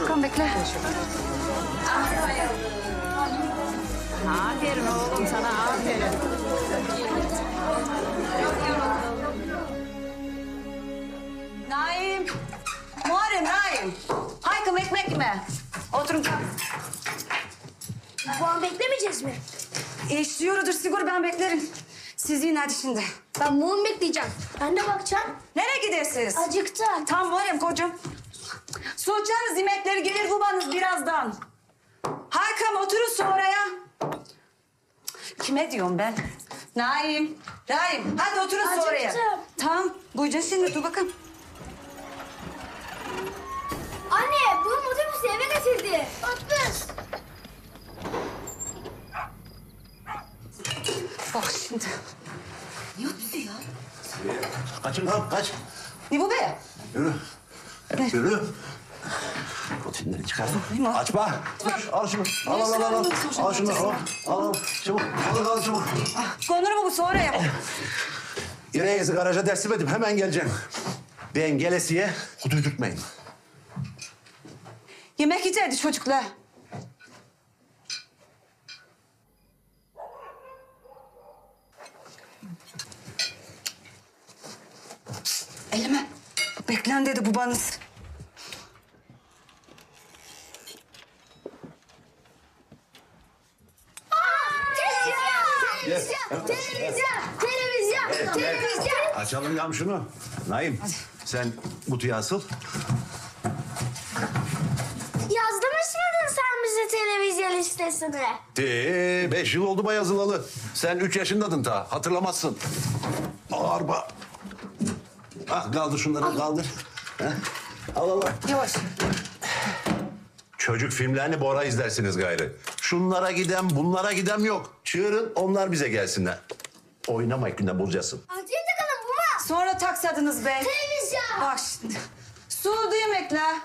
Hakan bekle. Aferin oğlum sana, aferin. Naim. Muharrem, Naim. Haykım ekmek yeme. Oturun kalk. Bu an beklemeyeceğiz mi? İşliyordur Sigur, ben beklerim. Siz yiyin hadi şimdi. Ben bunu bekleyeceğim. Ben de bakacağım. Nereye gidersiniz? Acıktım. Tam Muharrem kocam. Sultanız yemekleri gelir babanız birazdan. Haykam oturun sonraya. Kime diyorum ben? Naim, Naim hadi oturun sonraya. Acıktım. Tamam, buyurun şimdi dur bakalım. Anne, bu otobüsü eve getirdi. Otobüs. Bak şimdi. Ne otobüsü ya? Kaçın lan kaç. Ne bu be? Yürü. Yürü. Proteinleri çıkar. Açma. Al şunu. Al al al al. Al şunu. Al al. Çabuk. Al çabuk. Konur mu bu sonraya? İreğinizi garaja teslim edip hemen geleceğim. Ben gelesiye huduydurtmayın. Yemek yiyeceğiz çocuklar. Elime. Beklen dedi babanız. Televizyon. Açalım yam şunu. Naim sen kutuyu asıl. Yazdırmış mıydın sen bize televizyon listesini? 5 yıl oldu yazılalı. Sen 3 yaşındadın ta. Hatırlamazsın. Arba. Ah kaldır şunları kaldır. Heh. Al al al. Yavaş. Çocuk filmlerini Bora izlersiniz gayrı. Şunlara gidem, bunlara gidem yok. Çığırın, onlar bize gelsinler. Oynama günden bulacaksın. Acıydı kalın baba. Sonra taksadınız be. Televizyon. Bak şimdi. Su yemekler.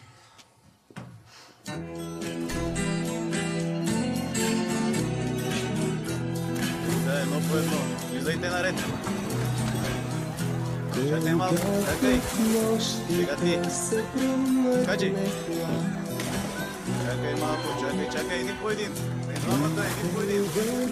No puedo, izlejte na red. Čakaj malo, čakaj. Čekaj ti. Kaži. Čakaj malo, čakaj, idem pojedin. Idem pojedin.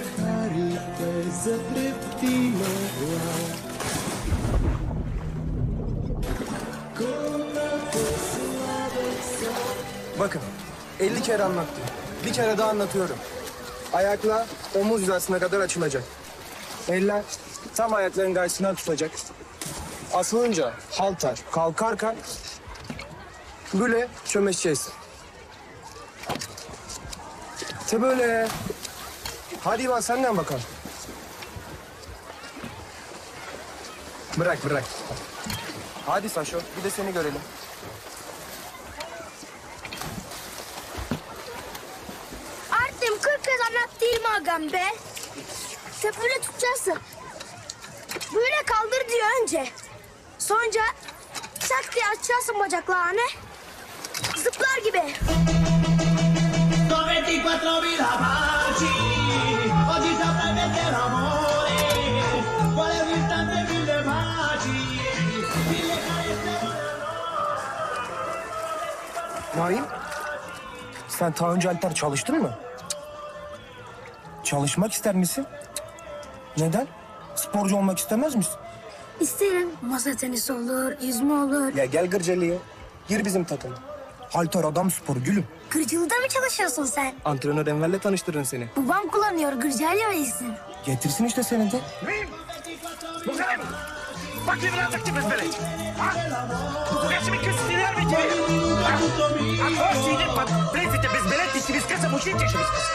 Bakın, 50 kere anlattım. Bir kere daha anlatıyorum. Ayakla omuz hizasına kadar açılacak. Eller tam ayakların karşısından tutacak. Asılınca halter kalkarken böyle çömeşeceğiz. İşte böyle. Hadi İvan senden bakalım. Bırak. Hadi Saşo, bir de seni görelim. Artem 40 kez anlattığım agam be. İşte böyle tutacaksın. Böyle kaldır diyor önce. Sonra çak diye açacaksın bacaklarını. Zıplar gibi. 24.000 baci, oggi saprai perché l'amore, vuole un istante mille baci, mille carezze Naim, sen daha önce alter çalıştın mı? Çalışmak ister misin? Neden? Sporcu olmak istemez misin? İsterim. Masa tenisi olur, yüzme olur. Ya gel Gırcalı'ya. Gir bizim takıma. Halter adam sporu gülüm. Gırcılı'da mı çalışıyorsun sen? Antrenör Enver'le tanıştırırım seni. Babam kullanıyor, Gırcalı'ya iyisin. Getirsin işte seni de. Muhterem, bak evladık gibi böyle. Ha? Bu resmi küstüler mi gibi? Ha? Ha, o seni pat, prezite bez beleti si viskasa mušite še viskasa.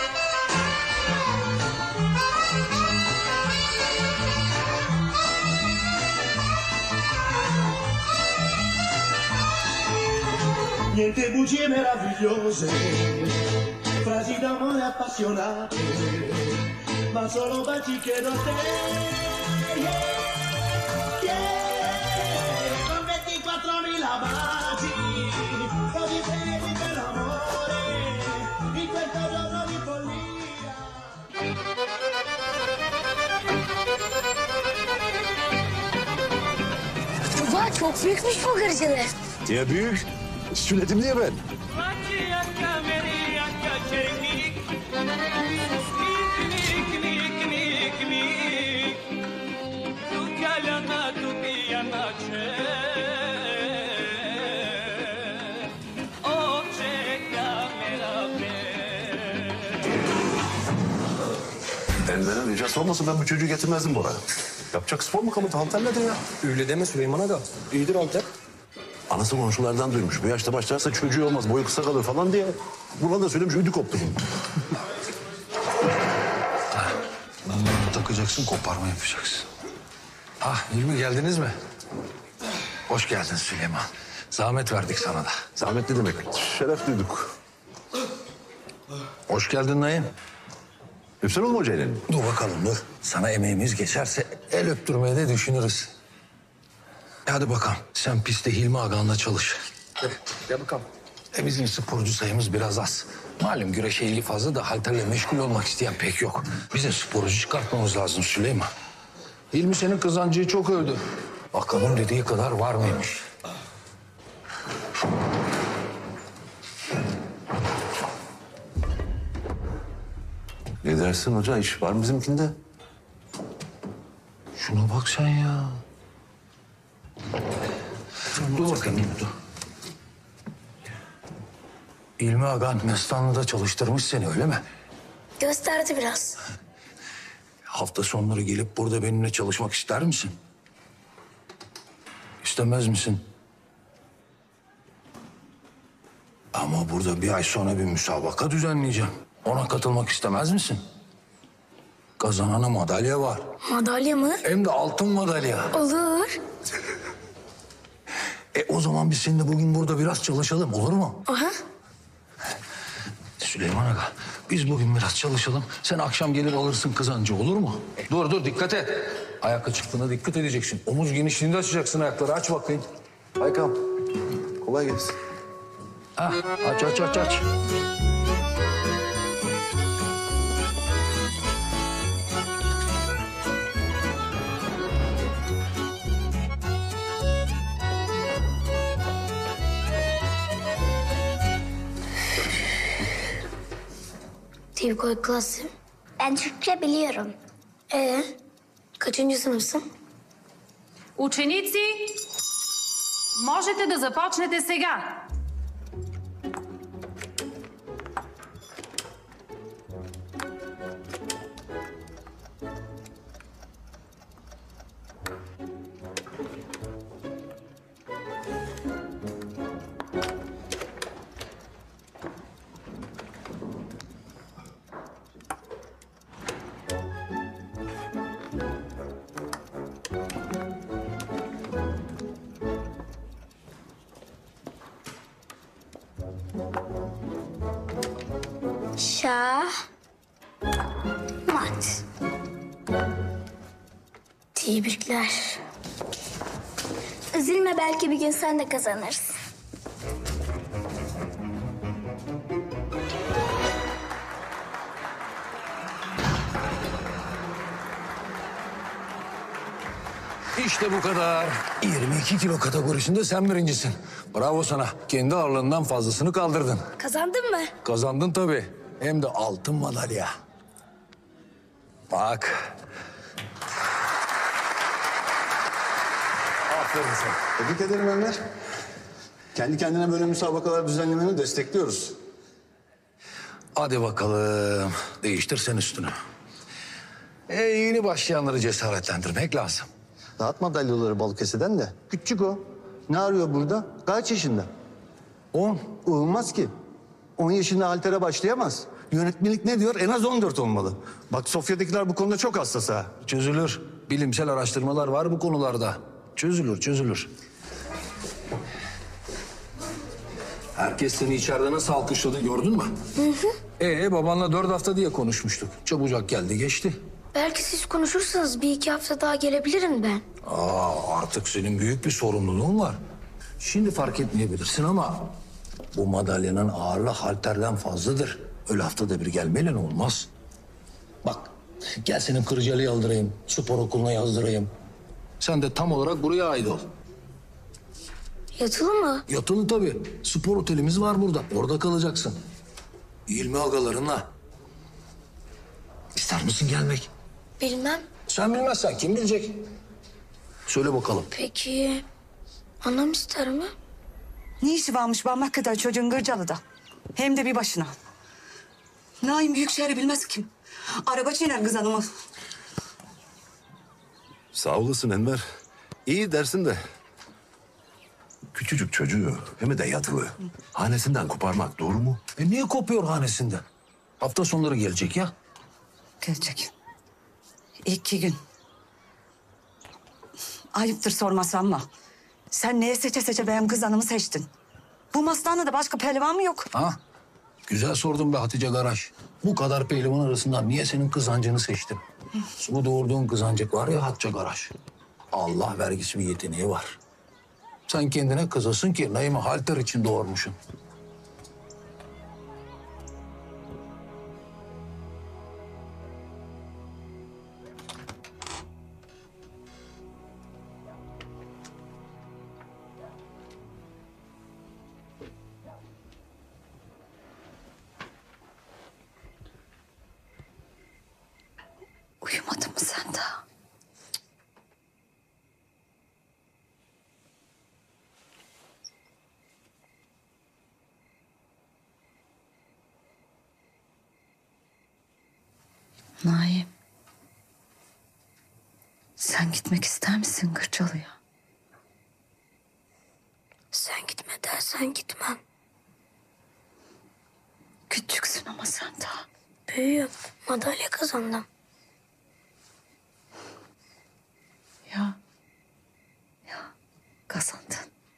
Niente bugie meravigliose, frasi d'amore appassionate, ma solo baci chiedo a te. Con 24.000 baci, così felici per l'amore, in questo giorno di follia. Baba çok büyükmüş bu Gırcalı. Ya büyük. Söyledim diye ben. Elmenen ricası olmasa ben bu çocuğu getirmezdim buraya. Yapacak spor mu kamutu? Halterle de ya. Öyle deme Süleyman Aga. İyidir Alter. Anası komşulardan duymuş. Bu yaşta başlarsa çocuğu olmaz, boyu kısa kalır falan diye. Buna da söylemiş, ödü koptu bunun. Bunları takacaksın, koparma yapacaksın. Ah, Hilmi geldiniz mi? Hoş geldin Süleyman. Zahmet verdik sana da. Zahmet ne demek? Şeref duyduk. Hoş geldin Naim. Öpsene oğlum hoca elini. Dur bakalım dur. Sana emeğimiz geçerse el öptürmeyi de düşünürüz. Hadi bakalım. Sen pistte Hilmi Ağa'nla çalış. Gel bakalım. Bizim sporcu sayımız biraz az. Malum güreş eğili fazla da halterle meşgul olmak isteyen pek yok. Bize sporcu çıkartmamız lazım Süleyman. Hilmi senin kızancıyı çok övdü. Bakalım dediği kadar var mıymış? Ne dersin hoca? İş var mı bizimkinde? Şuna bak sen ya. Dur bakayım dur. İlmi Agan Mestanlı'da çalıştırmış seni öyle mi? Gösterdi biraz. Hafta sonları gelip burada benimle çalışmak ister misin? İstemez misin? Ama burada bir ay sonra bir müsabaka düzenleyeceğim. Ona katılmak istemez misin? Kazanana madalya var. Madalya mı? Hem de altın madalya. Olur. O zaman biz seninle bugün burada biraz çalışalım olur mu? Aha. Süleyman Aga, biz bugün biraz çalışalım. Sen akşam gelir alırsın kazancı olur mu? Dur dikkat et. Ayak açıklığına dikkat edeceksin. Omuz genişliğinde açacaksın ayakları. Aç bakayım. Haykam, kolay gelsin. Ah, aç. Tivkoy klası. Ben Türkçe biliyorum. Kaçıncı sınıfsın? Ученици, можете да започнете сега. Mat. Tebrikler. Üzülme, belki bir gün sen de kazanırsın. İşte bu kadar. 22 kilo kategorisinde sen birincisin. Bravo sana. Kendi ağırlığından fazlasını kaldırdın. Kazandın mı? Kazandın tabii. Hem de altın madalya. Bak. Aferin sana. Tebrik ederim Ömer. Kendi kendine böyle müsabakalar düzenlemeni destekliyoruz. Hadi bakalım. Değiştir sen üstünü. Yeni başlayanları cesaretlendirmek lazım. Dağıt madalyaları Balıkesir'den de. Küçük o. Ne arıyor burada? Kaç yaşında? 10. Olmaz ki. 10 yaşında haltere başlayamaz. Yönetmelik ne diyor? En az 14 olmalı. Bak Sofya'dakiler bu konuda çok hassas ha. Çözülür. Bilimsel araştırmalar var bu konularda. Çözülür. Herkes seni içeride nasıl alkışladı gördün mü? Babanla 4 hafta diye konuşmuştuk. Çabucak geldi geçti. Belki siz konuşursanız 1-2 hafta daha gelebilirim ben. Artık senin büyük bir sorumluluğun var. Şimdi fark etmeyebilirsin ama bu madalyanın ağırlığı halterden fazladır. Öyle haftada bir gelmeyle olmaz. Bak gel senin Kırcalı'ya aldırayım, spor okuluna yazdırayım. Sen de tam olarak buraya ait ol. Yatılı mı? Yatılı tabii. Spor otelimiz var burada. Orada kalacaksın. İlmi agalarınla. İster misin gelmek? Bilmem. Sen bilmezsen kim bilecek? Söyle bakalım. Peki anam ister mi? Ne işi varmış parmak kadar çocuğun Gırcalı'da? Hem de bir başına. Naim Büyükşehir'i bilmez kim? Araba çiğner kız hanımı. Sağ olasın Enver. İyi dersin de. Küçücük çocuğu hem de yatılı. Hanesinden koparmak doğru mu? Niye kopuyor hanesinden? Hafta sonları gelecek ya. Gelecek. 2 gün. Ayıptır sorması ama. Sen neye seçe seçe benim kız hanımı seçtin? Bu mastanede başka pehlivan mı yok? Ha? Güzel sordun be Hatice Garaj. Bu kadar pehlivan arasından niye senin kızancını seçtim? Bu doğurduğun kızancık var ya Hatice Garaj. Allah vergisi bir yeteneği var. Sen kendine kızasın ki Naim'i halter için doğurmuşsun. Uyumadın mı sen daha? Naim. Sen gitmek ister misin Gırcalı'ya? Sen gitme dersen gitmem. Küçüksün ama sen daha. Büyüğüm. Madalya kazandım. Ya kazandın.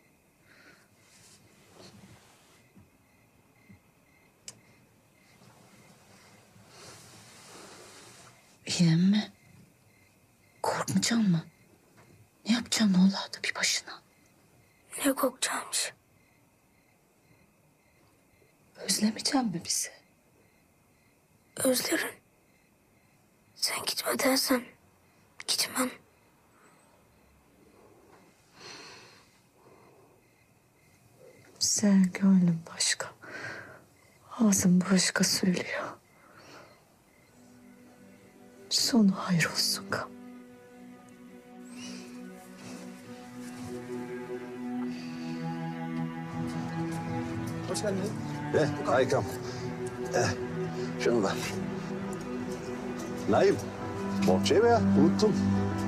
İyi mi? Korkmayacaksın mı? Ne yapacaksın oğlandı bir başına? Ne korkacağımmış? Özlemeyeceksin mi bizi? Özlerim. Sen gitme dersen gitmem. Sen gönlün başka. Ağzın başka söylüyor. Sonu hayır olsun kam. Hoş geldin. Haykam. Şunu da. Naim. Bohçayı mı ya? Unuttum.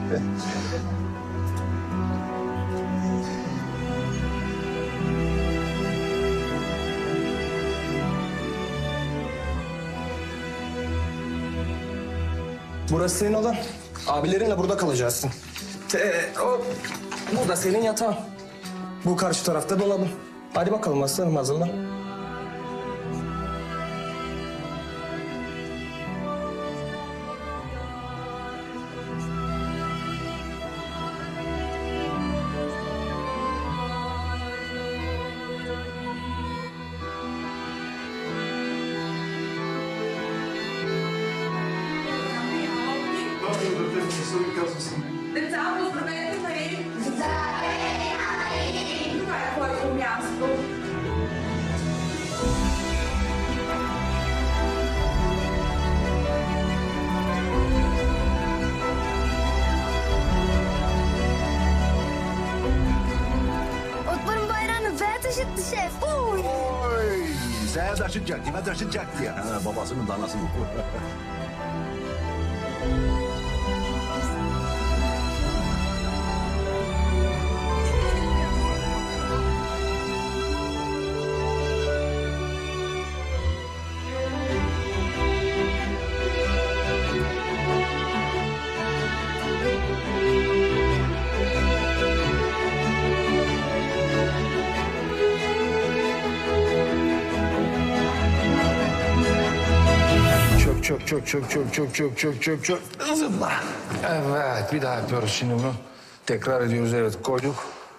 Burası senin odan. Abilerinle burada kalacaksın. Bu da senin yatağın. Bu karşı tarafta dolabın. Hadi bakalım aslanım hazırlan. Otların bayrağını ben taşıttı şef. Oy! Sen taşınacak, kime taşınacak diye. Ha, babasının danasını. Çok. Zıpla. Evet, bir daha yapıyoruz şimdi bunu. Tekrar ediyoruz, evet. Koyduk.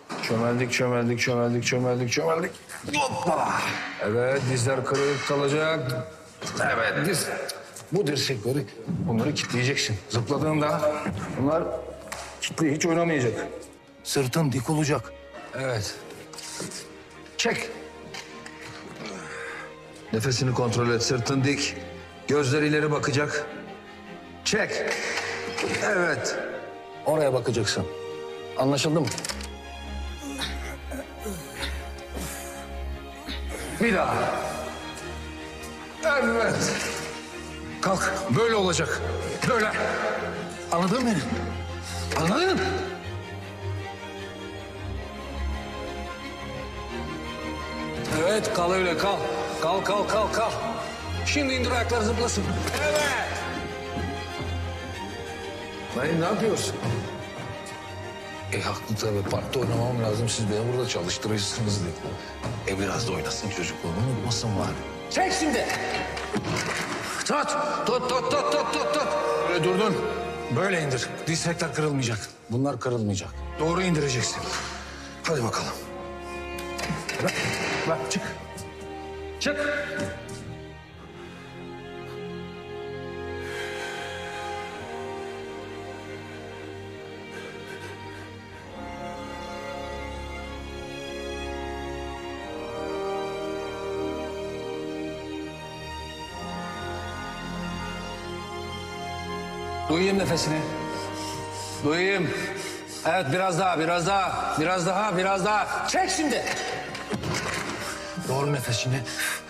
Çömeldik. Hoppa. Evet, dizler kırık kalacak. Evet, bu dirsekleri, bunları kilitleyeceksin. Zıpladığında bunlar kilitli, hiç oynamayacak. Sırtın dik olacak. Evet. Çek. Nefesini kontrol et. Sırtın dik. Gözler ileri bakacak. Çek. Evet. Oraya bakacaksın. Anlaşıldı mı? Bir daha. Evet. Kalk. Böyle olacak. Böyle. Anladın mı beni? Anladın? Evet, kal öyle, kal. Kal. Şimdi indir ayakları zıplasın. Evet. Dayı ne yapıyorsun? Haklı tabii. Parkta oynamam lazım. Siz beni burada çalıştırırsınız diye. Biraz da oynasın çocuk. Onu unutmasın var. Çek şimdi. Tut. Böyle durdun. Böyle indir. Dirsekler kırılmayacak. Bunlar kırılmayacak. Doğru indireceksin. Hadi bakalım. Bak çık. Çık. Duyayım nefesini. Duyayım. Evet biraz daha. Çek şimdi. Doğru nefesini.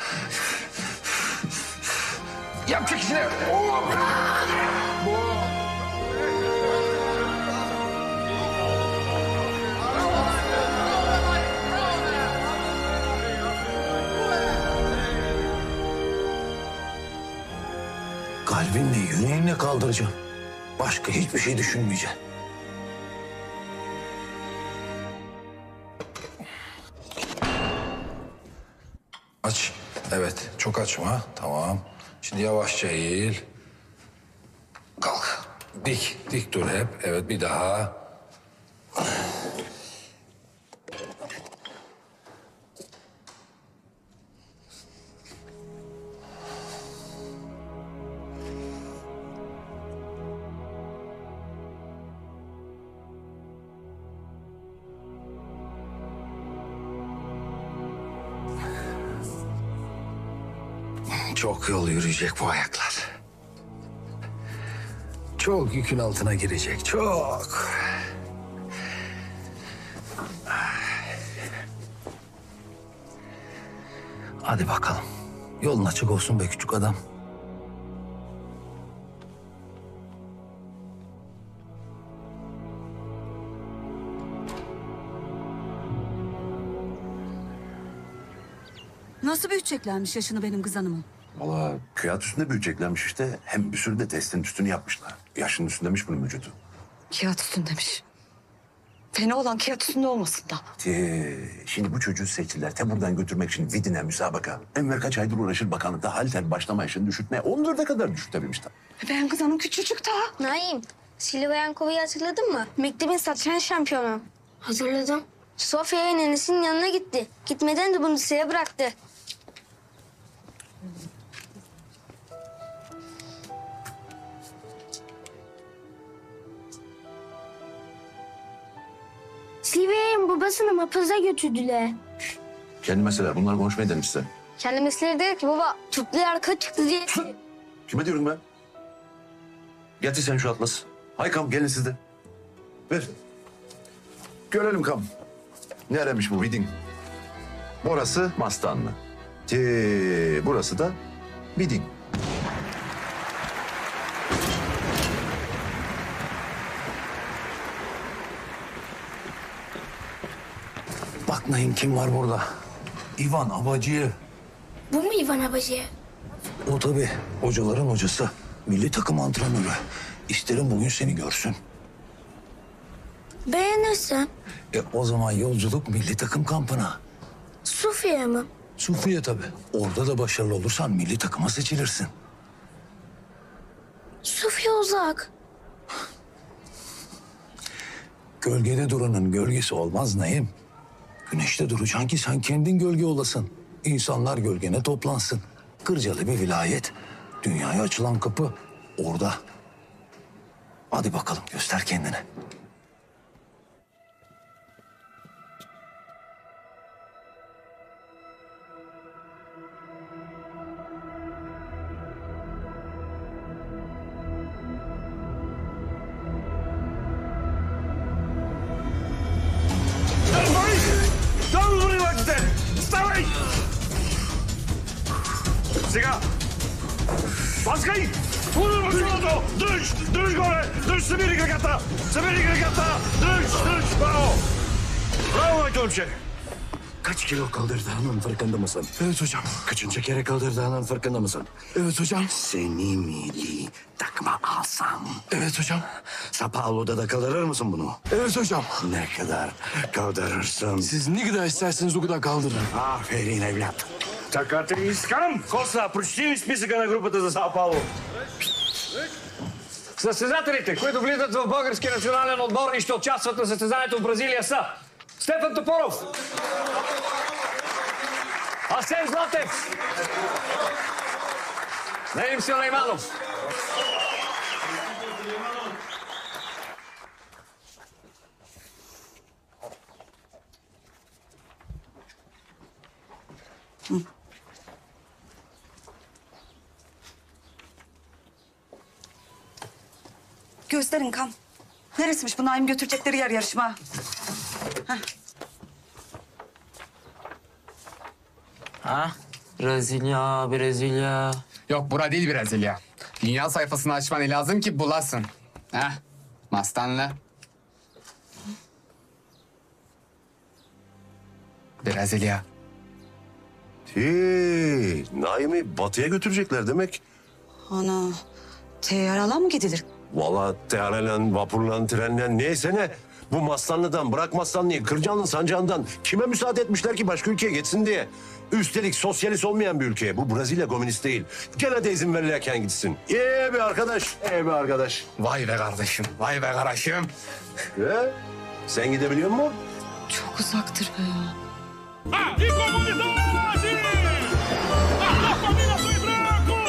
Yap çekişini. Kalbinle, yüreğinle kaldıracağım. Başka hiçbir şey düşünmeyeceksin. Aç. Evet, çok açma. Tamam. Şimdi yavaşça eğil. Kalk. Dik dur hep. Evet, bir daha. Çok yol yürüyecek bu ayaklar. Çok yükün altına girecek, çok. Hadi bakalım. Yolun açık olsun be küçük adam. Nasıl büyüteceklermiş yaşını benim kız hanımın? Valla kağıt üstünde büyüteceklermiş işte. Hem bir sürü de testin üstünü yapmışlar. Yaşının üstündemiş bunun vücudu. Kağıt üstündemiş. Fena olan kağıt üstünde olmasın da. Şimdi bu çocuğu seçtiler. Buradan götürmek için Vidin'e müsabaka. Enver kaç aydır uğraşır bakanlıkta halter başlama yaşını düşürtmeye. 14'e kadar düşürtebilmişler. Ben kız hanım küçücük daha. Naim, Silva Yankova'yı hatırladın mı? Mektebin satranç şampiyonu. Hatırladım. Sofya'ya nenesinin yanına gitti. Gitmeden de bunu liseye bıraktı. Silvia'nın babasını mapaza götürdüler. Kendi mesele. Bunlar konuşmayı demiş size. Kendi mesleği dedi ki baba Türkler arka çıktı diye. Kime diyorum ben? Getir sen şu atlas. Haykam gelin siz de. Ver. Görelim kam. Neremiş bu Vidin? Burası Mastanlı. Burası da Vidin. Bak Naim kim var burada? İvan Abacıyev. Bu mu İvan Abacı? O tabii hocaların hocası. Milli takım antrenörü. İsterim bugün seni görsün. Beğenirsen O zaman yolculuk milli takım kampına. Sofya mı? Sufiye tabii. Orada da başarılı olursan milli takıma seçilirsin. Sofya uzak. Gölgede duranın gölgesi olmaz Naim. Güneşte duracaksın ki sen kendin gölge olasın. İnsanlar gölgene toplansın. Kırcalı bir vilayet. Dünyaya açılan kapı orada. Hadi bakalım göster kendini. Сега! Ласкай! Браво! Дръж! Дръж горе! Дръж, събери краката! Събери краката! Дръж! Браво! Bravo Aytunçe. Kaç kilo kaldırdığının farkında mısın? Evet hocam. Kaçıncı kere kaldırdığının farkında mısın? Evet hocam. Seni milli takma alsam. Evet hocam. Sao Paulo'da da kaldırır mısın bunu? Evet hocam. Ne kadar kaldırırsın? Siz ne kadar isterseniz o kadar kaldırın. Aferin evlat. Така, те искам. Коса, прочети ми списъка на групата за Сао Пауло. Състезателите, които влизат в българския национален отбор и ще участват на състезанието в Бразилия са Стефан Топоров, Асен Златев, Наим Сулейманов, Gösterin kan. Neresiymiş bu Naim götürecekleri yer yarışma? Ha? Brezilya. Yok bura değil Brezilya. Dünya sayfasını açman lazım ki bulasın. Heh, Mastanlı. Brezilya. Naim'i batıya götürecekler demek. Ana, teyyarala mı gidilir? Vallahi teyareyle, vapurla, trenle neyse ne. Bu Maslanlı'dan, bırak Maslanlı'yı, Kırcanlı Sancağı'ndan kime müsaade etmişler ki başka ülkeye geçsin diye. Üstelik sosyalist olmayan bir ülke. Bu Brezilya komünist değil. Gene de izin verirken gitsin. Be arkadaş, be arkadaş. Vay be kardeşim, vay be kardeşim. Sen gidebiliyor musun? Çok uzaktır be ya. E comunidade! A família Sonho Branco!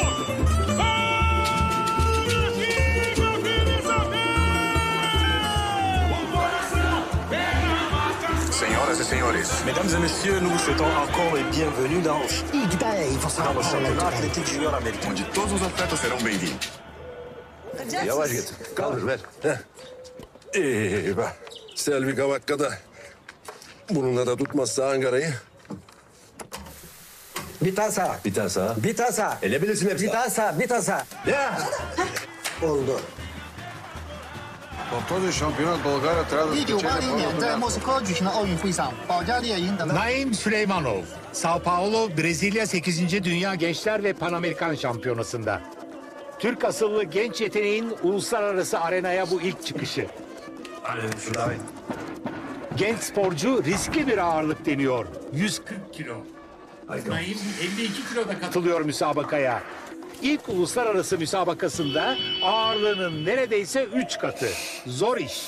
Senhoras e senhores, mesdames et messieurs, nous vous souhaitons encore et bienvenue dans le championnat athlétique junior américain, onde todos os atletas serão bem-vindos. Yavaş git. Kaldır ver. Eyvah. Selvi Kavakka'da bununla da tutmazsa Ankara'yı. Bir tasa. Bir tasa. Bir tasa. Ne bilirsin hepsi? Bir tasa, bir tasa. Ya. Oldu. Naim Süleymanov, Sao Paulo, Brezilya 8. Dünya Gençler ve Panamerikan Şampiyonası'nda. Türk asıllı genç yeteneğin uluslararası arenaya bu ilk çıkışı. Genç sporcu riskli bir ağırlık deniyor. 140 kilo. Naim 52 kiloda katılıyor müsabakaya. İlk uluslararası müsabakasında ağırlığının neredeyse 3 katı. Zor iş.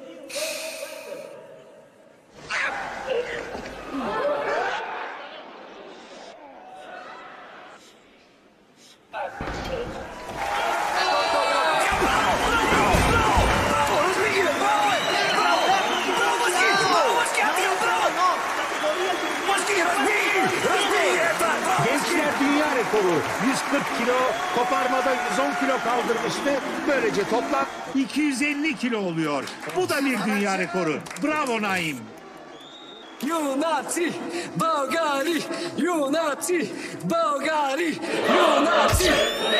Gençler dünya rekoru 140 kilo, koparmada 110 kilo kaldırmıştı. Böylece toplam 250 kilo oluyor. Bu da bir dünya rekoru. Bravo Naim. Юнаци, Българи, юнаци, Българи, юнаци.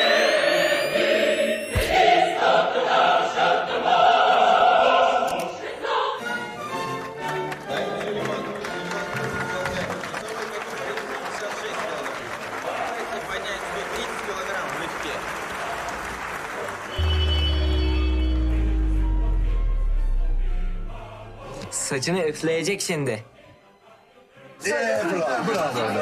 Saçını üfleyecek şimdi. Bravo.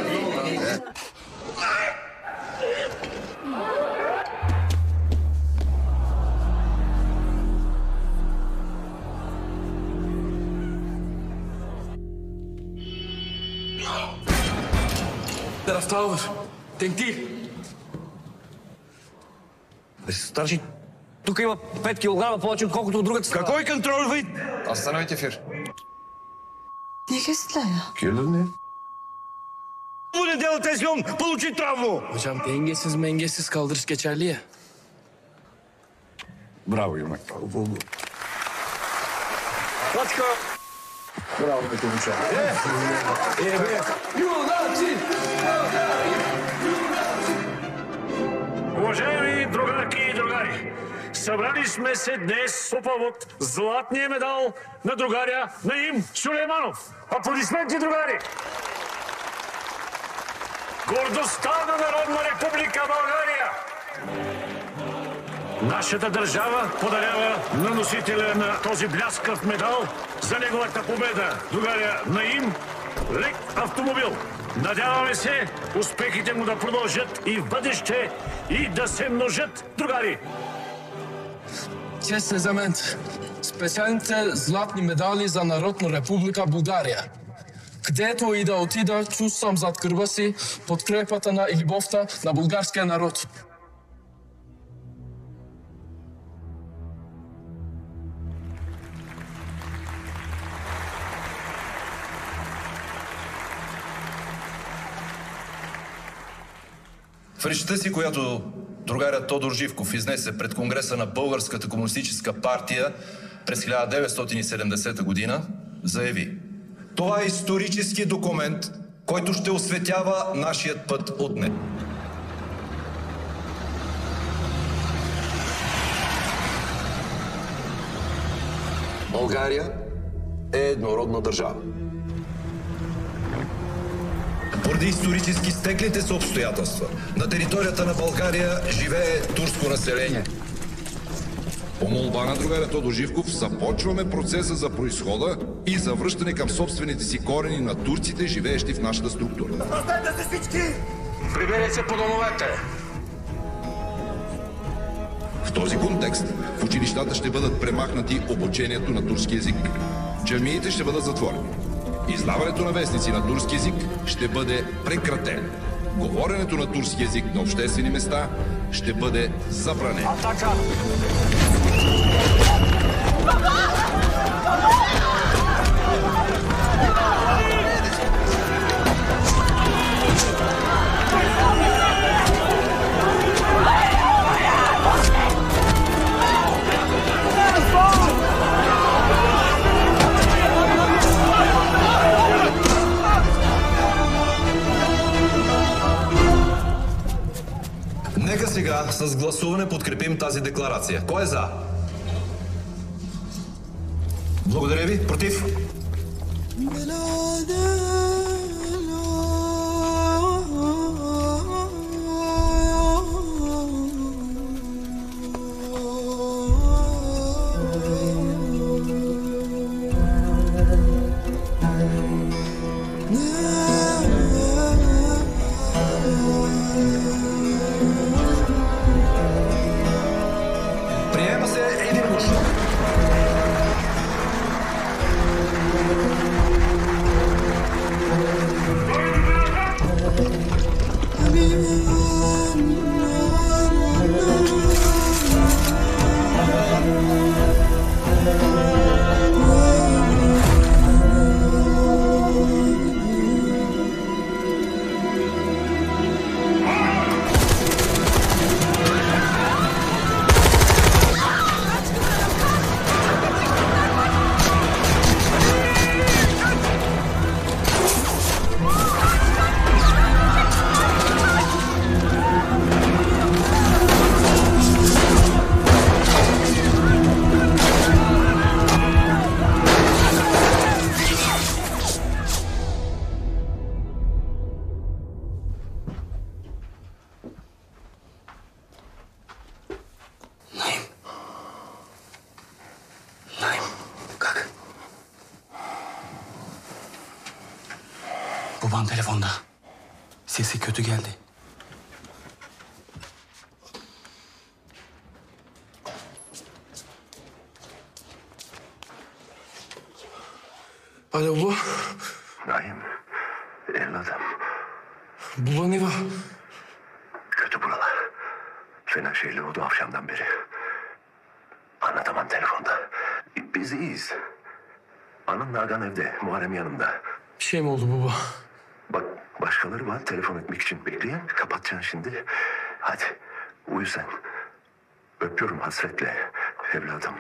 Тарaftar, denk değil. Старши, тук има 5 килограма повече, отколкото от другата страна. Какой контрол ви? Остановите эфир. Ne kestiler ya? Gördün mü? Bu ne delatesyon? Получи травму. Hocam dengesiz mengesiz kaldırış geçerli ya. Bravo Yürümek. Let's go. Bravo Aytunçe. Юнаци, Българи, Уважаеми другарки и другари, събрали сме се днес по повод златния медал на другаря Наим Сулейманов. Аплодисменти, другари! Гордостта на Народна република България! Нашата държава подарява на носителя на този бляскав медал за неговата победа, другаря Наим, лек автомобил. Надяваме се успехите му да продължат и в бъдеще и да се множат, другари. Чест е за мен. Специалните златни медали за Народна република България. Където и да отида, чувствам зад гърба си подкрепата и любовта на българския народ. В речта си, която другарят Тодор Живков изнесе пред Конгреса на Българската комунистическа партия през 1970 година, заяви: това е исторически документ, който ще осветява нашият път от днес. България е еднородна държава. Поради исторически стеклите се обстоятелства, на територията на България живее турско население. По молба на другаря Тодор Живков започваме процеса за произхода и за връщане към собствените си корени на турците, живеещи в нашата структура. Оставете се всички! Приберете се по домовете! В този контекст в училищата ще бъдат премахнати обучението на турски език. Джамиите ще бъдат затворени. Издаването на вестници на турски език ще бъде прекратено. Говоренето на турски език на обществени места ще бъде забранено. Атака! Нека сега с гласуване подкрепим тази декларация. Кой е за? Благодаря ви. Против? Приема се единодушно. Baban telefonda. Sesi kötü geldi. Alo baba. Naim, evladım. Baba ne var? Kötü buralar. Fena şeyler oldu akşamdan beri. Anlatamam telefonda. Biz iyiyiz. Anam Nagan evde, Muharrem yanımda. Bir şey mi oldu baba? Bak başkaları var telefon etmek için bekleyen. Kapatacaksın şimdi. Hadi uyu sen. Öpüyorum hasretle evladım.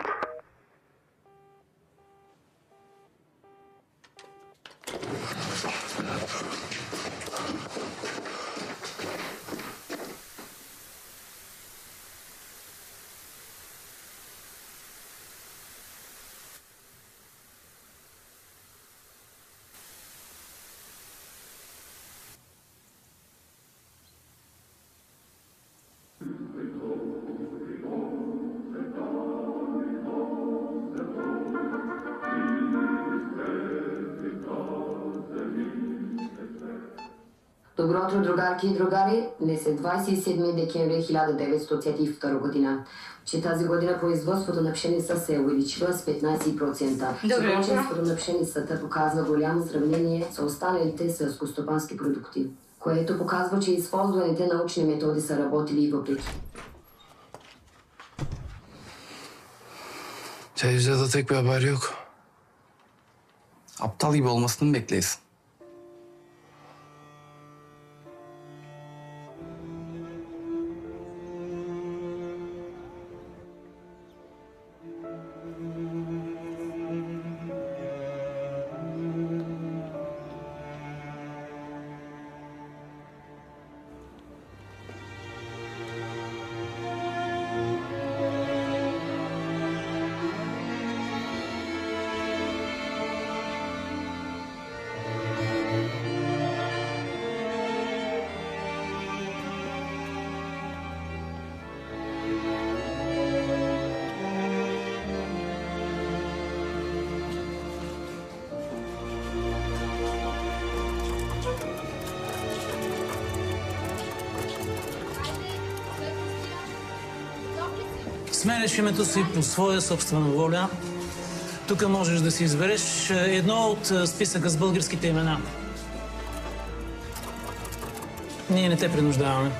4 другарки и другари, днес е 27 декември 1932 година. Че тази година производството на пшеница се е увеличило с 15%. Качеството на пшеницата показва голямо сравнение с останалите селскостопански продукти, което показва, че използваните научни методи са работили и въпреки. Televizyonda tek bir haber yok. Aptal gibi olmasını mı bekleyesin? Сменяш името си по своя собствена воля. Тук можеш да си избереш едно от списъка с българските имена. Ние не те принуждаваме.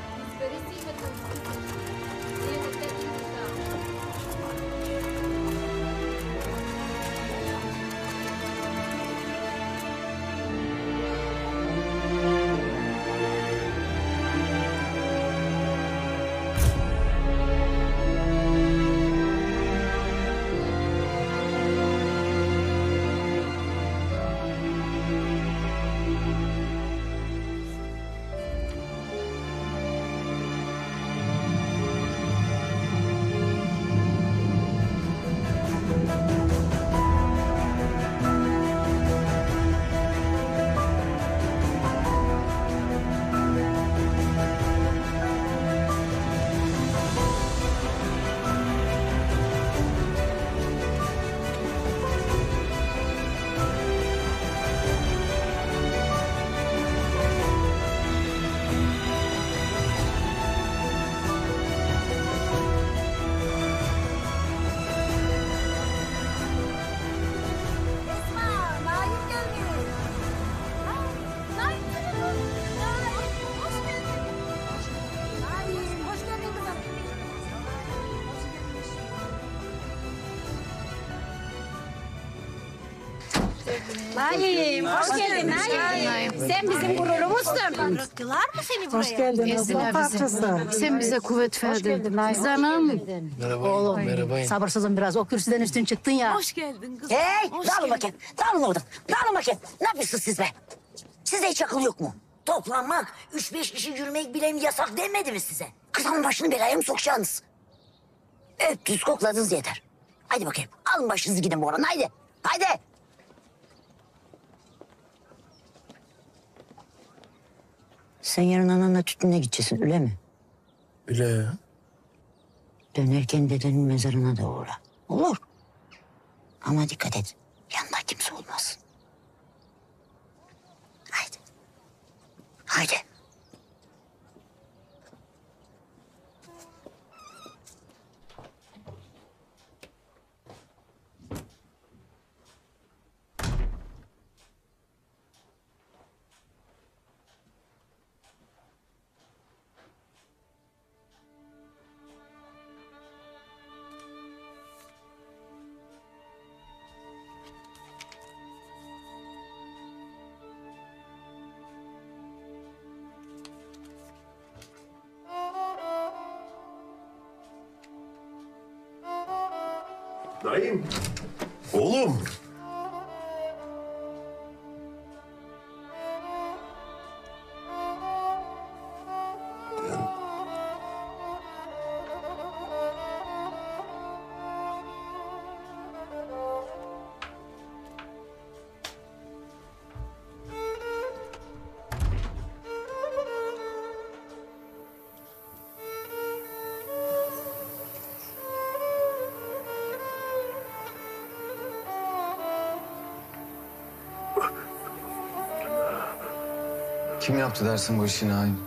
Naim, hoş geldin Naim. Sen bizim gururumuzsun. Bıraktılar mı seni buraya? Hoş geldin abla parçası. Sen bize kuvvet verdin. Canım. Merhaba. Oğlum, Merhaba. sabırsızım biraz. O kürsüden üstün çıktın ya. Hoş geldin kızım. Hey, Hoş dağılın geldin. bakayım. Dağılın oradan. Dağılın bakayım. Ne yapıyorsunuz siz be? Size hiç akıl yok mu? Toplanmak, 3-5 kişi yürümek bile yasak denmedi mi size? Kızın başını belaya mı sokacaksınız? Öptünüz, kokladınız yeter. Haydi bakayım. Alın başınızı gidin bu oranın. Haydi. Haydi. Sen yarın ananla tütüne gideceksin öyle mi? Öyle ya. Dönerken dedenin mezarına da uğra. Olur. Ama dikkat et. Yanında kimse olmasın. Haydi. Haydi. Naim. Oğlum. Kim yaptı dersin bu işini hain?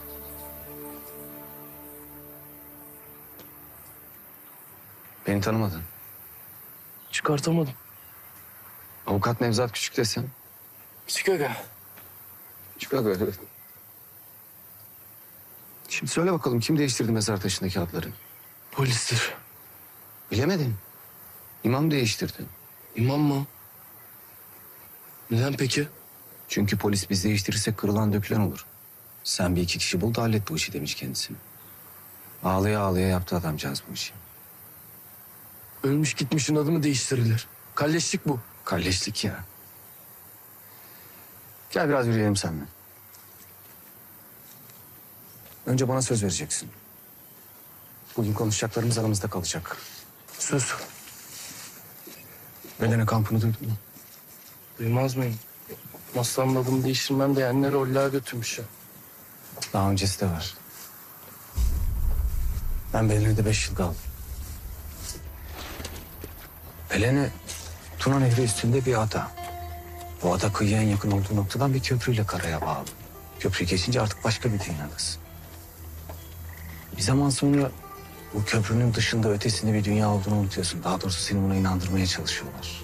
Beni tanımadın. Çıkartamadım. Avukat Nevzat Küçük desem. Küçük aga. Küçük aga. Şimdi söyle bakalım kim değiştirdi mezar taşındaki adları? Polistir. Bilemedin. İmam değiştirdi. İmam mı? Neden peki? Çünkü polis biz değiştirirsek kırılan dökülen olur. Sen bir iki kişi bul da hallet bu işi demiş kendisine. Ağlaya ağlaya yaptı adamcağız bu işi. Ölmüş gitmişin adını değiştirirler. Kalleşlik bu. Kalleşlik ya. Gel biraz yürüyelim seninle. Önce bana söz vereceksin. Bugün konuşacaklarımız aramızda kalacak. Söz. Bedene kampını duydun mu? Duymaz mıyım? Maslanın adımı değiştirmem de yani roller götürmüş ya. Daha öncesi de var. Ben Belen'de 5 yıl kaldım. Belen'e Tuna Nehri üstünde bir ada. Bu ada kıyıya en yakın olduğu noktadan bir köprüyle karaya bağlı. Köprü geçince artık başka bir dünyadasın. Bir zaman sonra bu köprünün dışında ötesinde bir dünya olduğunu unutuyorsun. Daha doğrusu seni buna inandırmaya çalışıyorlar.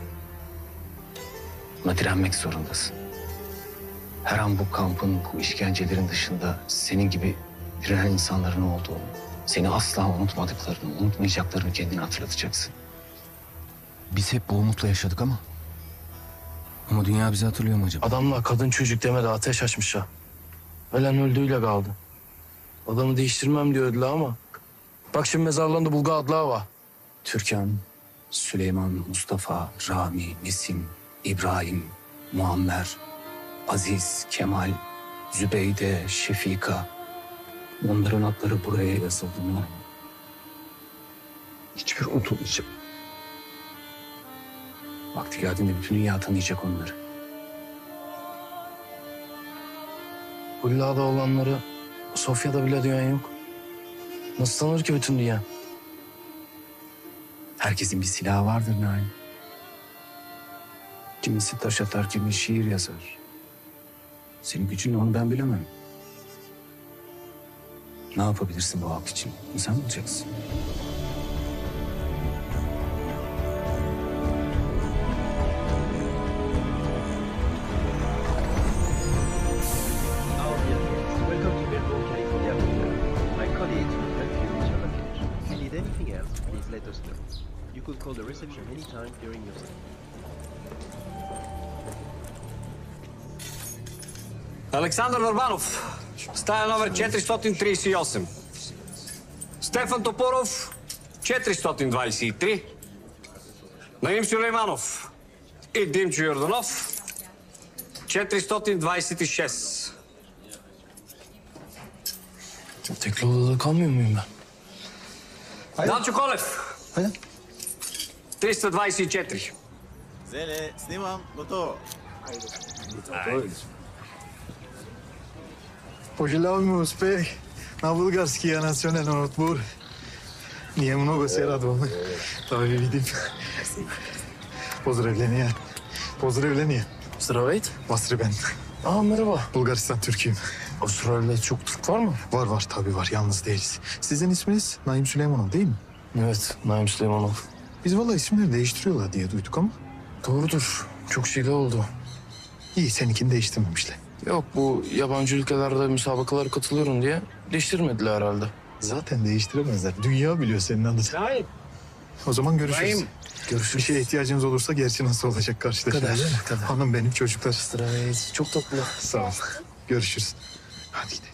Buna direnmek zorundasın. Her an bu kampın, bu işkencelerin dışında senin gibi direnen insanların olduğunu, seni asla unutmadıklarını, unutmayacaklarını kendine hatırlatacaksın. Biz hep bu umutla yaşadık ama dünya bizi hatırlıyor mu acaba? Adamlar kadın çocuk demedi ateş açmış ya. Ölen öldüğüyle kaldı. Adamı değiştirmem diyordular ama. Bak şimdi mezarlarında Bulgar adlar var. Türkan, Süleyman, Mustafa, Rami, Nesim, İbrahim, Muammer, Aziz, Kemal, Zübeyde, Şefika. Onların adları buraya yazıldı mı? Hiçbir unutulmayacak. Vakti geldiğinde bütün dünya tanıyacak onları. Bulla'da olanları Sofya'da bile duyan yok. Nasıl tanır ki bütün dünya? Herkesin bir silahı vardır Naim. Kimisi taş atar, kimi şiir yazar. Senin gücün onu ben bilemem. Ne yapabilirsin bu halk için? Sen bulacaksın. You could call the reception anytime during your stay. Александър Върбанов, стая номер 438. Стефан Топоров, 423. Наим Сюлейманов и Димчо Йорданов, 426. Tekli odada kalmıyor muyum ben? Данчо Колев, 324. Зеле, снимам, готово. Пожелавам успех на Българския национален отбор. Ние много се радваме да ви видим. Поздравления. Поздравления. Здравейте. Vasri ben. Aa merhaba. Bulgaristan Türk'üyüm. Avustralya'da çok Türk var mı? Var tabii var. Yalnız değiliz. Sizin isminiz Naim Süleymanov değil mi? Evet, Naim Süleymanov. Biz vallahi isimleri değiştiriyorlar diye duyduk ama. Doğrudur. Çok şeyler oldu. İyi, seninkini değiştirmemişler. Yok, bu yabancı ülkelerde müsabakalara katılıyorum diye değiştirmediler herhalde. Zaten değiştiremezler. Dünya biliyor senin adını. Naim. O zaman görüşürüz. Naim. Görüşürüz. Bir şeye ihtiyacınız olursa gerçi nasıl olacak karşılaşırız. Kadar. Hanım benim, çocuklar. Çok tatlı. Sağ ol. Görüşürüz. Hadi gidelim.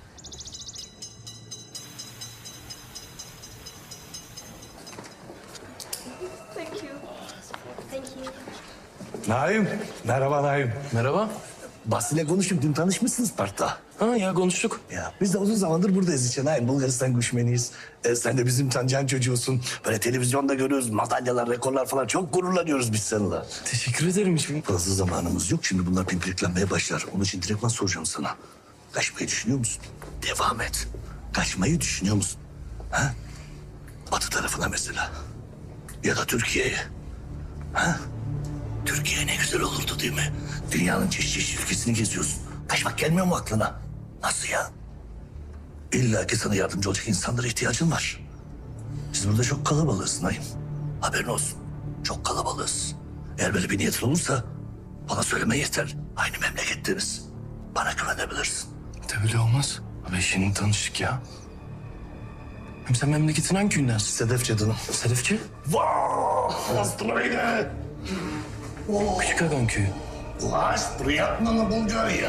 Naim. Merhaba Naim. Merhaba. Basri'yle konuştuk. Dün tanışmışsınız parkta. Ha ya konuştuk. Ya biz de uzun zamandır buradayız işte Naim. Bulgaristan göçmeniyiz. Sen de bizim Tancan çocuğusun. Böyle televizyonda görüyoruz. Madalyalar, rekorlar falan. Çok gururlanıyoruz biz seninle. Teşekkür ederim hiçbir. Fazla zamanımız yok. Şimdi bunlar pimpiriklenmeye başlar. Onun için direktman soracağım sana. Kaçmayı düşünüyor musun? Devam et. Kaçmayı düşünüyor musun? Ha? Batı tarafına mesela. Ya da Türkiye'ye. Ha? Türkiye ne güzel olurdu değil mi? Dünyanın çeşitli ülkesini geziyorsun. Kaçmak gelmiyor mu aklına? Nasıl ya? İlla ki sana yardımcı olacak insanlara ihtiyacın var. Biz burada çok kalabalığız Naim. Haberin olsun. Çok kalabalığız. Eğer böyle bir niyetin olursa bana söyleme yeter. Aynı memleketteniz. Bana güvenebilirsin. De öyle olmaz. Abi şimdi tanıştık ya. Hem sen memleketin hangi köyündensin? Sedefçe canım. Sedefçe? Vaaay! Astılar yine. Küçük Agan köyü. Ulan buraya atmanı Bulgarya.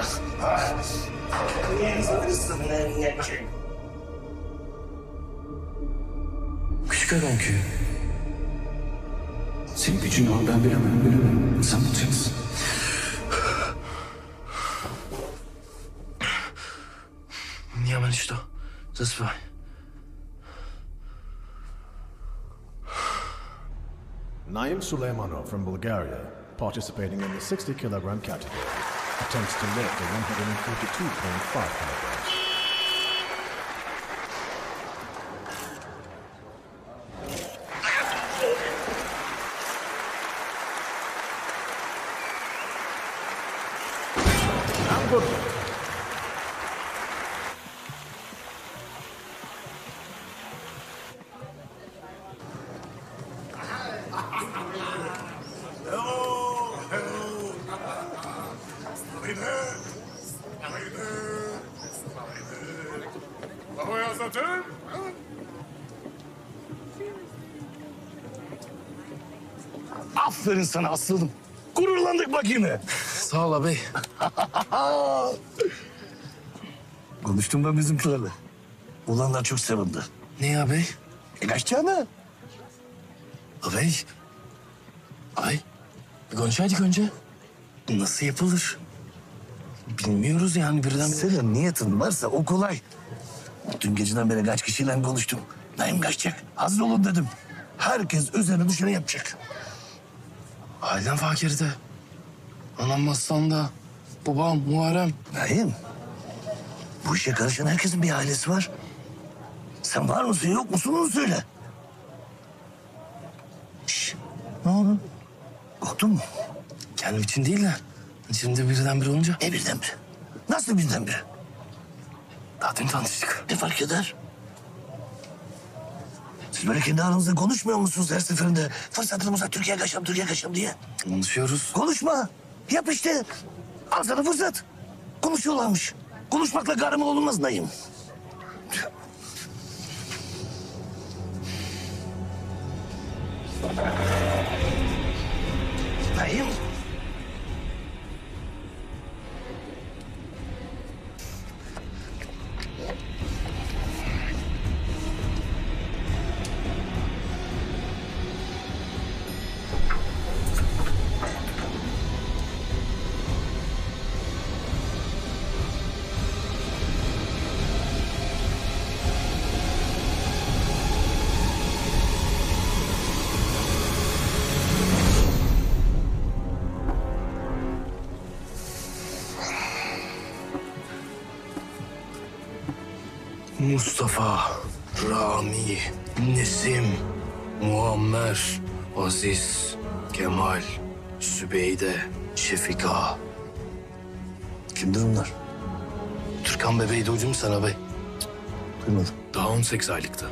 Küçük Agan köyü. Senin gücün var, ben bilemem. Sen bulacaksın. Nie ma nič to. Zaspívaj. Naim Suleimanov from Bulgaria, participating in the 60-kilogram category, attempts to lift a 142.5 kilograms. And good. Aferin sana aslanım. Gururlandık bak yine. Sağ ol abi. Konuştum ben bizimkilerle. Ulanlar çok sevindi. Ne abi? Kaçacağını. Abi. Ay. Bir konuşaydık önce. Nasıl yapılır? Bilmiyoruz yani birden... Senin niyetin varsa o kolay. Dün geceden beri kaç kişiyle konuştum. Naim kaçacak. Hazır olun dedim. Herkes üzerine düşeni yapacak. Ailem fakirde. Anam Maslan'da. Babam Muharrem. Naim. Bu işe karışan herkesin bir ailesi var. Sen var mısın yok musun onu söyle. Şişt. Ne oldu? Korktun mu? Kendim için değil de. Şimdi birdenbire olunca. Ne birdenbire? Nasıl birdenbire? Daha dün tanıştık. Ne fark eder? Siz böyle kendi aranızda konuşmuyor musunuz her seferinde? Fırsatını bulsak Türkiye'ye kaçalım diye. Konuşuyoruz. Konuşma. Yap işte. Al sana fırsat. Konuşuyorlarmış. Konuşmakla garımı olunmaz Naim. Naim. Mustafa, Rami, Nesim, Muammer, Aziz, Kemal, Sübeyde, Şefika. Kimdir onlar? Türkan bebeği duydun mu sen abi? Duymadım. Daha 18 aylıktı.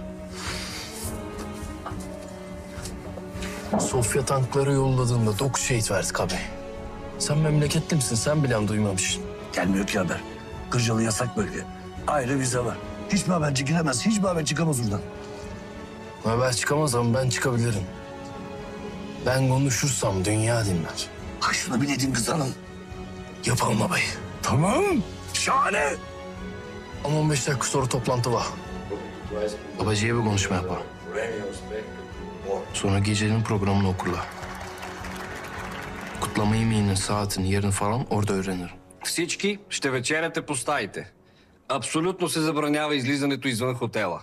Sofya tankları yolladığında 9 şehit verdik abi. Sen memleketli misin? Sen bile duymamışsın. Gelmiyor ki haber. Kırcalı yasak bölge. Ayrı vize var. Hiçbir haberci giremez, hiçbir haber çıkamaz oradan. Haber çıkamaz ama ben çıkabilirim. Ben konuşursam dünya dinler. Ay şuna bir dediğim kız hanım. Yapalım abi. Tamam. Şahane. Ama 15 dakika sonra toplantı var. Babacıya bir konuşma yapalım. Sonra gecenin programını okurlar. Kutlama yemeğinin saatini, yerini falan orada öğrenirim. Всички ще вечеряте по стаите. Абсолютно се забранява излизането извън хотела.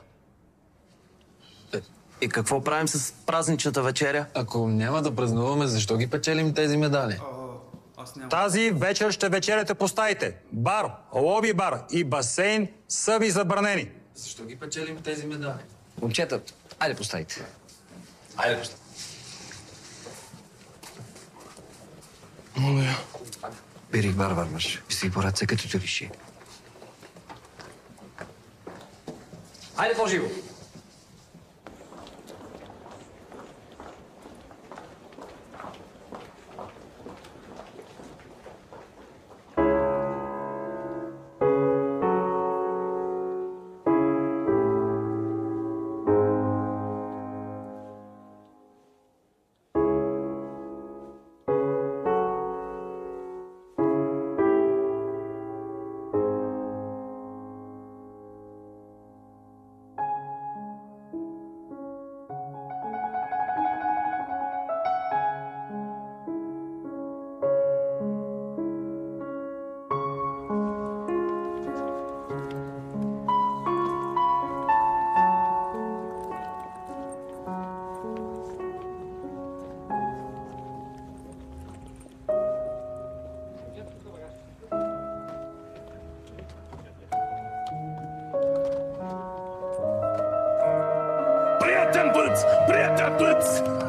И какво правим с празничната вечеря? Ако няма да празнуваме, защо ги печелим тези медали? Тази вечер ще вечеряте по стаите. Бар, лоби бар и басейн са ви забранени. Защо ги печелим тези медали? Момчета, айде по стаите. Айде по стаите. Ne oluyor? Bir ihbar varmış. İstihbarat sekreteri işi. Haydi poživu. Prieten băț! Prieten băț!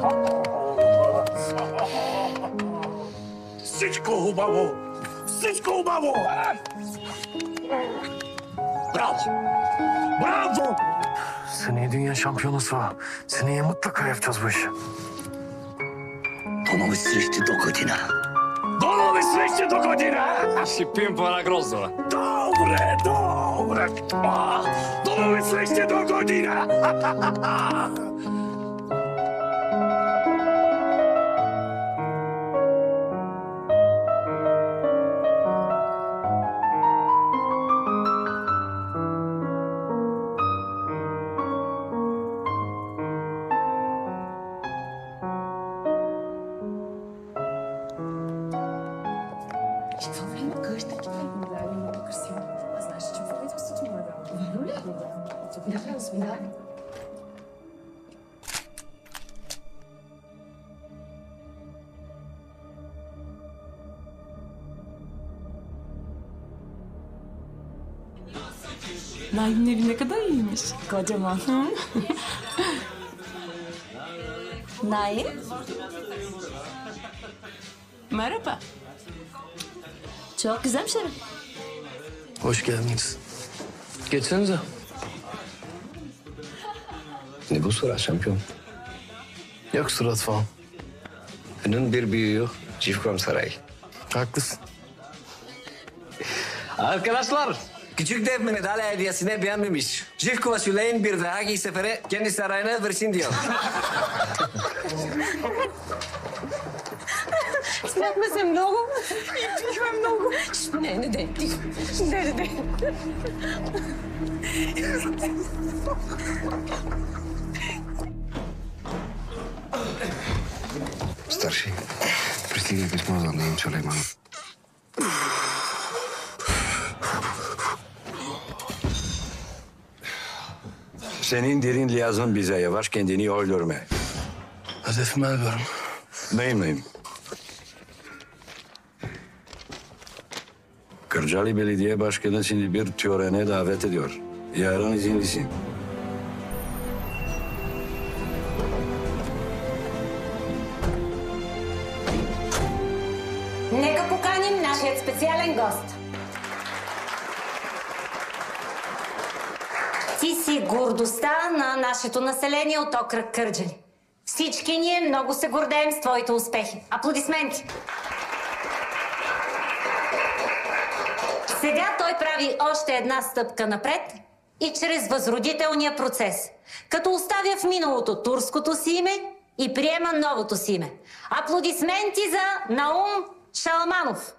Всичко хубаво! Всичко хубаво! Bravo! Bravo! Seneye dünya şampiyonası var. Seneye mutlaka yapacağız bu işi. Donovi srećti do godina. Donovi srećti do godina! Și Pimpa la Grozdova. Dobre, dobre! Donovi srećti do godina! Naim'in evi ne kadar iyiymiş. Kocaman. Naim? Merhaba. Çok güzel bir şey. Hoş geldiniz. Geçsenize. Ne bu surat şampiyon? Yok surat falan. Bunun bir büyüğü yok. Cifkom Saray. Haklısın. Arkadaşlar, küçük dev medalya hediyesine beğenmemiş. Jivkova Süleyin bir dahaki sefere kendi sarayına versin diyor. Смятаме много и пихме много. Не, тихо. Не. Старший, пристигай письмо за Наим Сулейманов. Senin dilin lazım bize, yavaş kendini öldürme. Hedefim Elberim. Neyim? Kırcaali Belediye Başkanı seni bir törene davet ediyor. Yarın izinlisin. Нека поканим нашият специален гост. Ти си гордостта на нашето население от окръг Кърджали. Всички ние много се гордеем с твоите успехи. Аплодисменти! Сега той прави още една стъпка напред и чрез възродителния процес, като оставя в миналото турското си име и приема новото си име. Аплодисменти за Наум Шаламанов!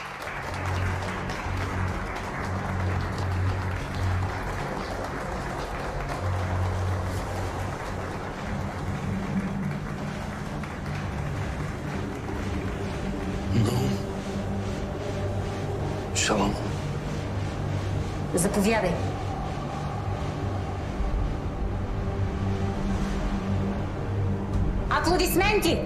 Шалом. Заповядай. Аплодисменти!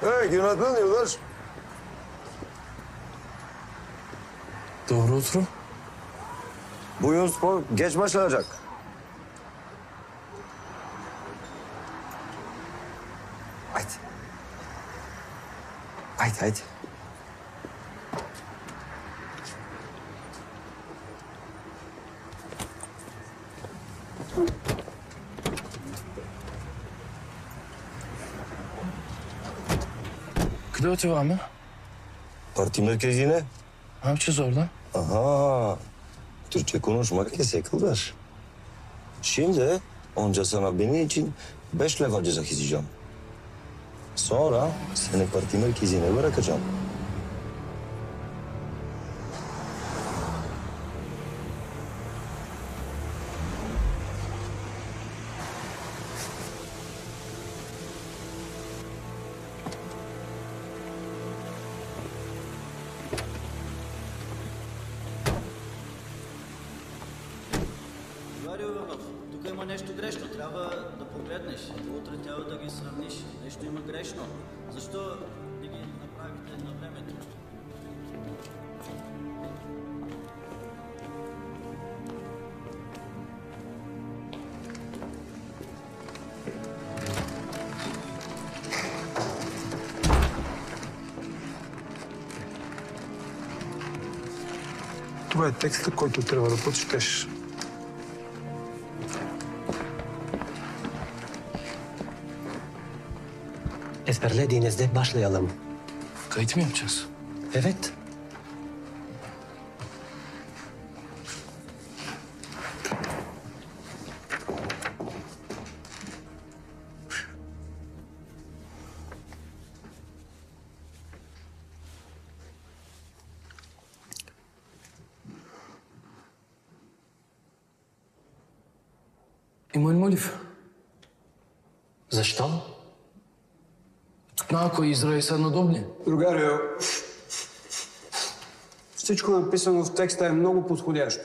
Hey, günaydın Yıldız. Doğru otur. Bugün spor geç başlayacak. Haydi. Haydi. Къде отиваме? Parti merkezine. Ne yapacağız orada? Aha. Türkçe konuşmak yasaklıdır. Şimdi onca sana benim için 5 lira ceza keseceğim. Sonra seni parti merkezine bırakacağım. Варио Иванов, тук има нещо грешно. Трябва да погледнеш. Утре трябва да ги сравниш. Нещо има грешно. Защо не ги направите на времето? Това е текстът, който трябва да прочетеш. Ezberlediğinizde başlayalım. Kayıt mı yapacağız? Evet. Има ли молив? Защо? Малко Израил са надобни. Другарио, всичко написано в текста е много подходящо.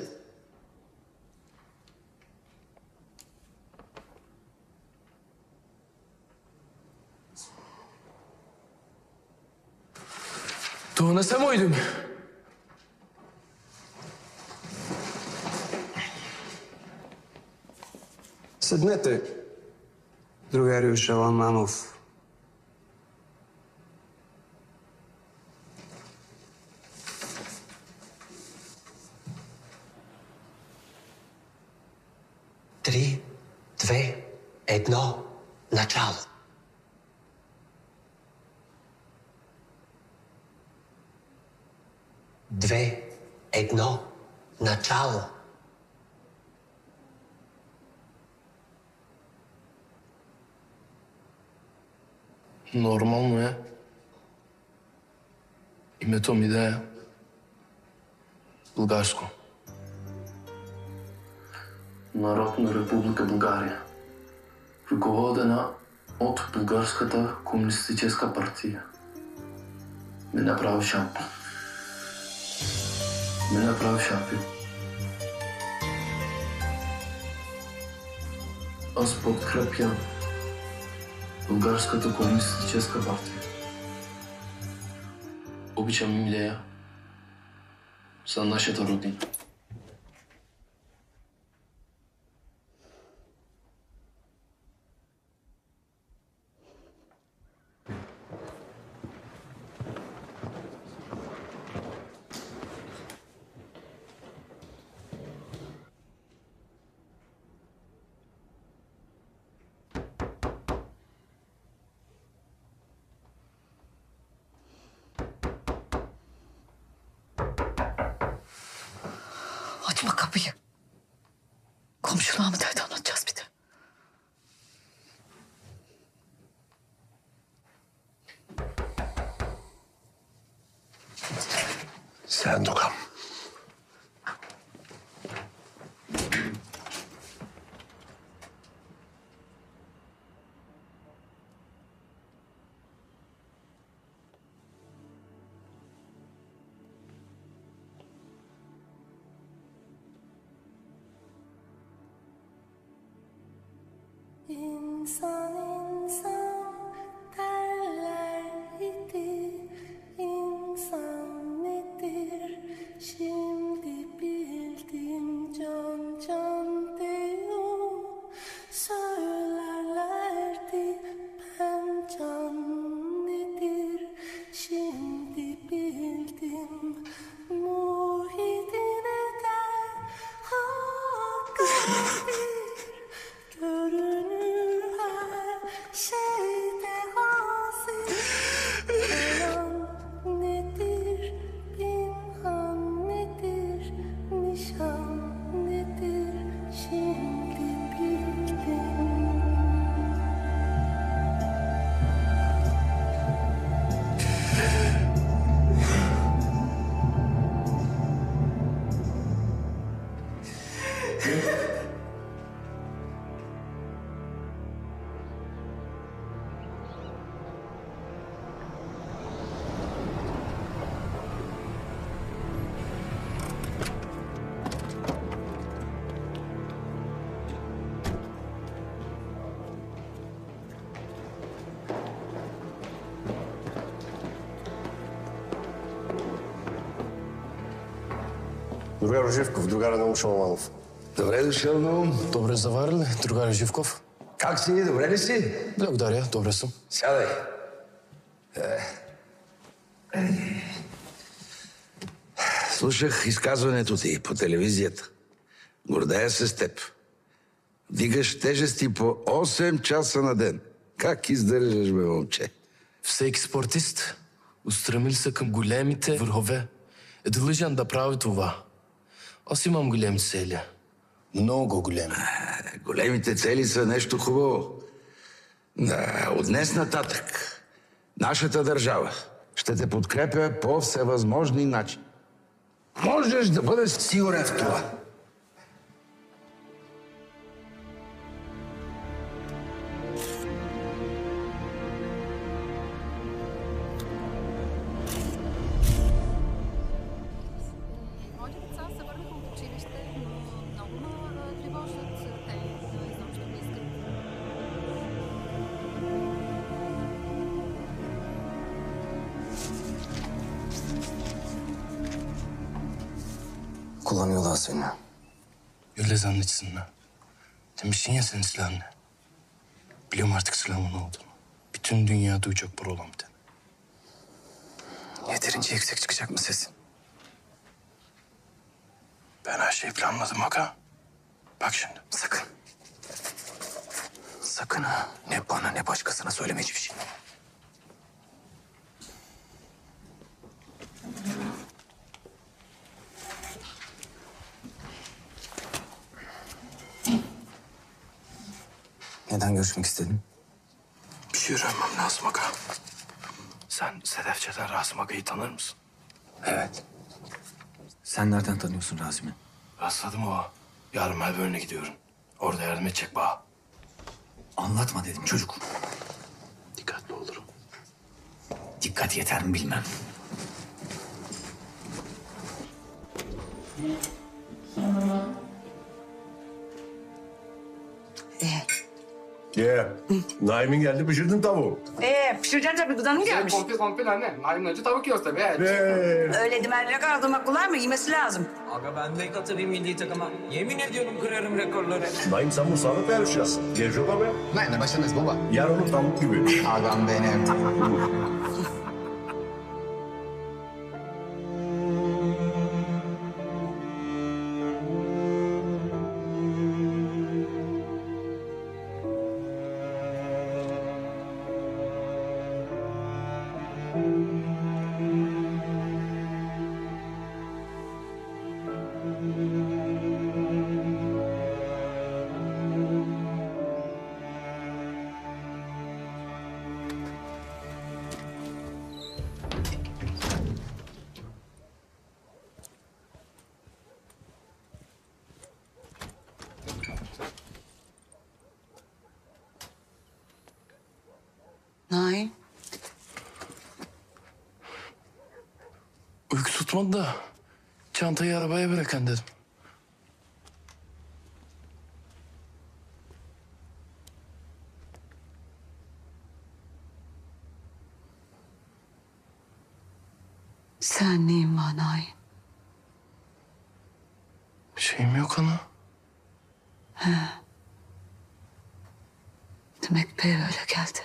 Това не са мои думи. Седнете, другарио Шаламанов. Три, две, едно, начало. Две, едно, начало. Нормално е. Името ми да е българско. Народна република България, ръководена от Българската комунистическа партия. Ме направи шампион. Аз подкрепям Българската комунистическа партия. Обичам идея за нашата родина. Açma kapıyı. Komşuluğa mı derdi anlatacağız bir de. Sen Dukam. İnsan insan derler Другар Живков, другар Наум Шаламанов. Добре дошъл, Наум. Добре заварили, другар Живков. Как си? Добре ли си? Благодаря, добре съм. Сядай. Слушах изказването ти по телевизията. Гордея се с теб. Дигаш тежести по 8 часа на ден. Как издържаш, бе, момче? Всеки спортист, устремил се към големите върхове, е длъжен да прави това. Аз имам големи цели. Много големи. Големите цели са нещо хубаво. От днес нататък нашата държава ще те подкрепя по всевъзможни начини. Можеш да бъдеш сигурен в това. Kullanıyorlar seni. Öyle zannetsinler. Demişsin ya senin silahın ne? Biliyorum artık silahımın ne olduğunu. Bütün dünya duyacak bu olan bir tane. Yeterince yüksek çıkacak mı sesin? Ben her şeyi planladım aga. Bak şimdi. Sakın. Sakın ha. Ne bana ne başkasına söyleme hiçbir şey. Neden görüşmek istedin? Bir şey öğrenmem lazım aga. Sen Sedefçe'den Rasim Aga'yı tanır mısın? Evet. Sen nereden tanıyorsun Razim'i? Rastladım o. Yarın Melbourne'e gidiyorum. Orada yardım edecek bana. Anlatma dedim çocuk. Dikkatli olurum. Dikkat yeter mi bilmem. Naim'in geldi, pişirdin tavuğu. Pişireceksin tabii, gıdanım gelmiş. Konfil anne. Naim'in acı tavuk yiyoruz tabii. Öyle dimerlere kaldırmak kolay mı? Yemesi lazım. Aga ben de katılayım milli takıma. Yemin ediyorum kırarım rekorları. Naim sen bu sağlık yarışacağısın. Gevşek abi. Ben de başınız baba. Yer onu tavuk gibi. Adam benim. Naim. Uyku tutmadı da çantayı arabaya bırakın dedim. Sen neyin var Naim? Bir şeyim yok ana. He. Demek bey öyle geldi.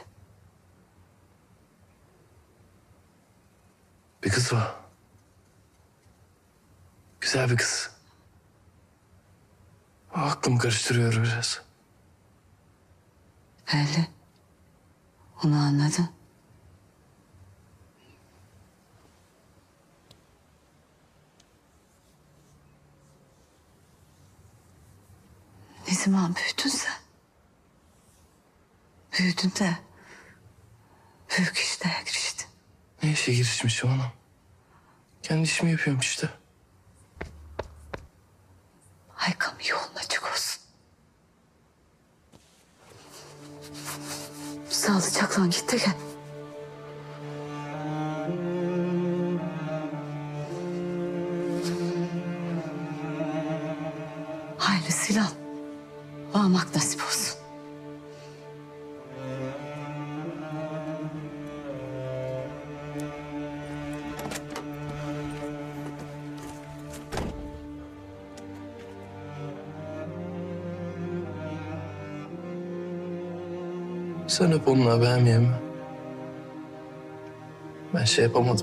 Bir kız var. Güzel bir kız. O aklımı karıştırıyor biraz. Belli. Onu anladın. Ne zaman büyüdün sen? Büyüdün de büyük işlere giriştin. Ne işe girişmişim anam? Kendi işimi yapıyorum işte. Haykam yolun açık olsun. Sağlıcakla git de gel. Hayırlısıyla varmak nasip olsun. Sen hep onunla beğenmeyeyim mi? Ben şey yapamadım.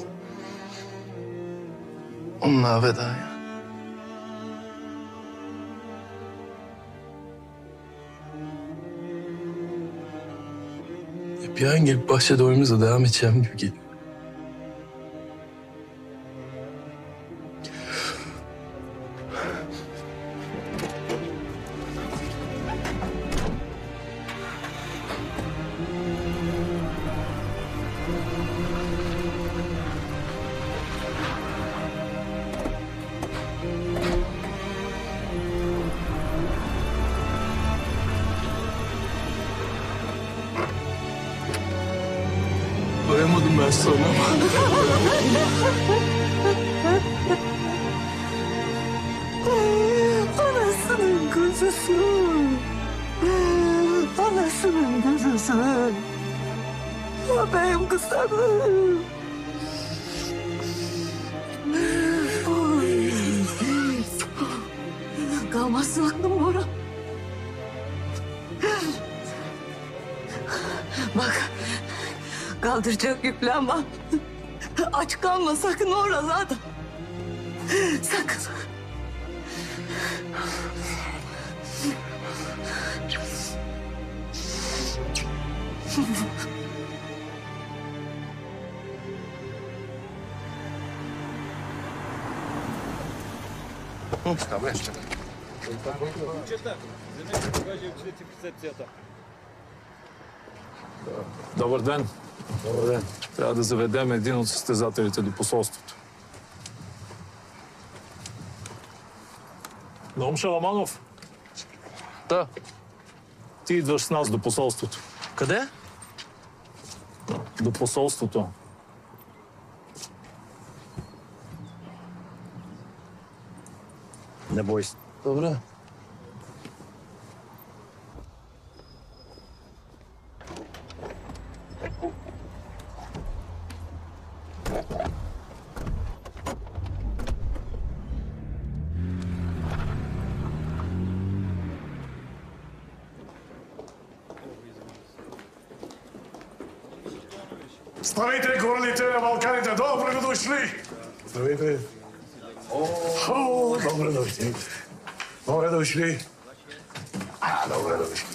Onunla veda ya. Bir an gelip bahçede oyunumuza devam edeceğim gibi geliyor. Doyamadım ben sana. Anasının kuzusu. Anasının kuzusu. Benim kızlarım. Kalmazsın aklım Orhan. Bak, kaldıracak yüklen var. Aç kalma sakın Orhan zaten. Sakın. Добър ден. Добър ден. Трябва да заведем един от състезателите до посолството. Наум Шаламанов. Да. Ти идваш с нас до посолството. Къде? До посолството. Не бой се. Добре. Здравейте, королите на Балканите! Добре дошли! Здравейте! О, добре дошли! Добре дошли! Добре дошли!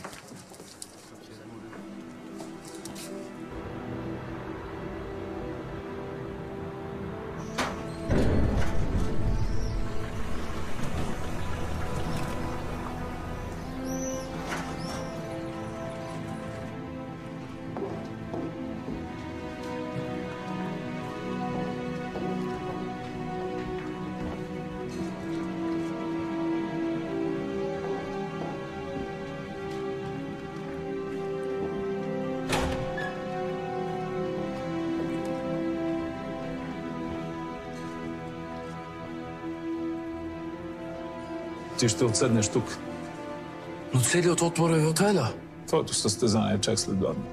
Ти ще отседнеш тук. Но целият отбор е в хотеля. Твоето състезание е чак след 2 дни.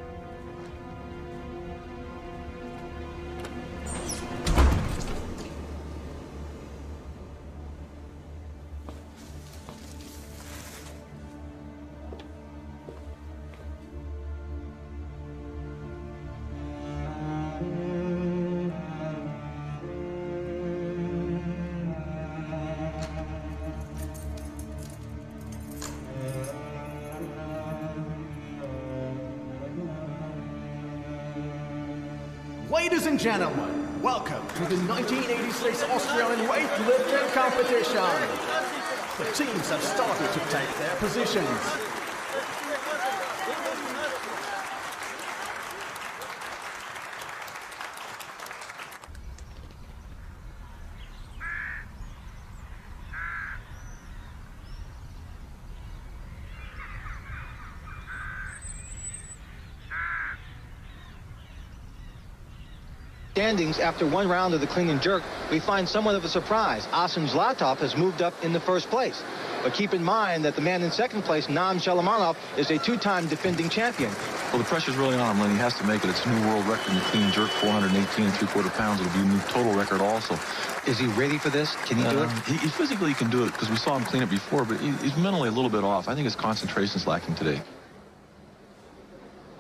Ladies and gentlemen, welcome to the 1986 Australian weightlifting competition. The teams have started to take their positions. Standings after one round of the clean and jerk, we find somewhat of a surprise. Asim Zlatov has moved up in the first place. But keep in mind that the man in second place, Naum Shalamanov, is a two-time defending champion. Well, the pressure's really on him, Lenny. He has to make it. It's a new world record in the clean and jerk, 418 3/4 pounds. It'll be a new total record also. Is he ready for this? Can he do it? He physically can do it because we saw him clean it before, but he's mentally a little bit off. I think his concentration's lacking today.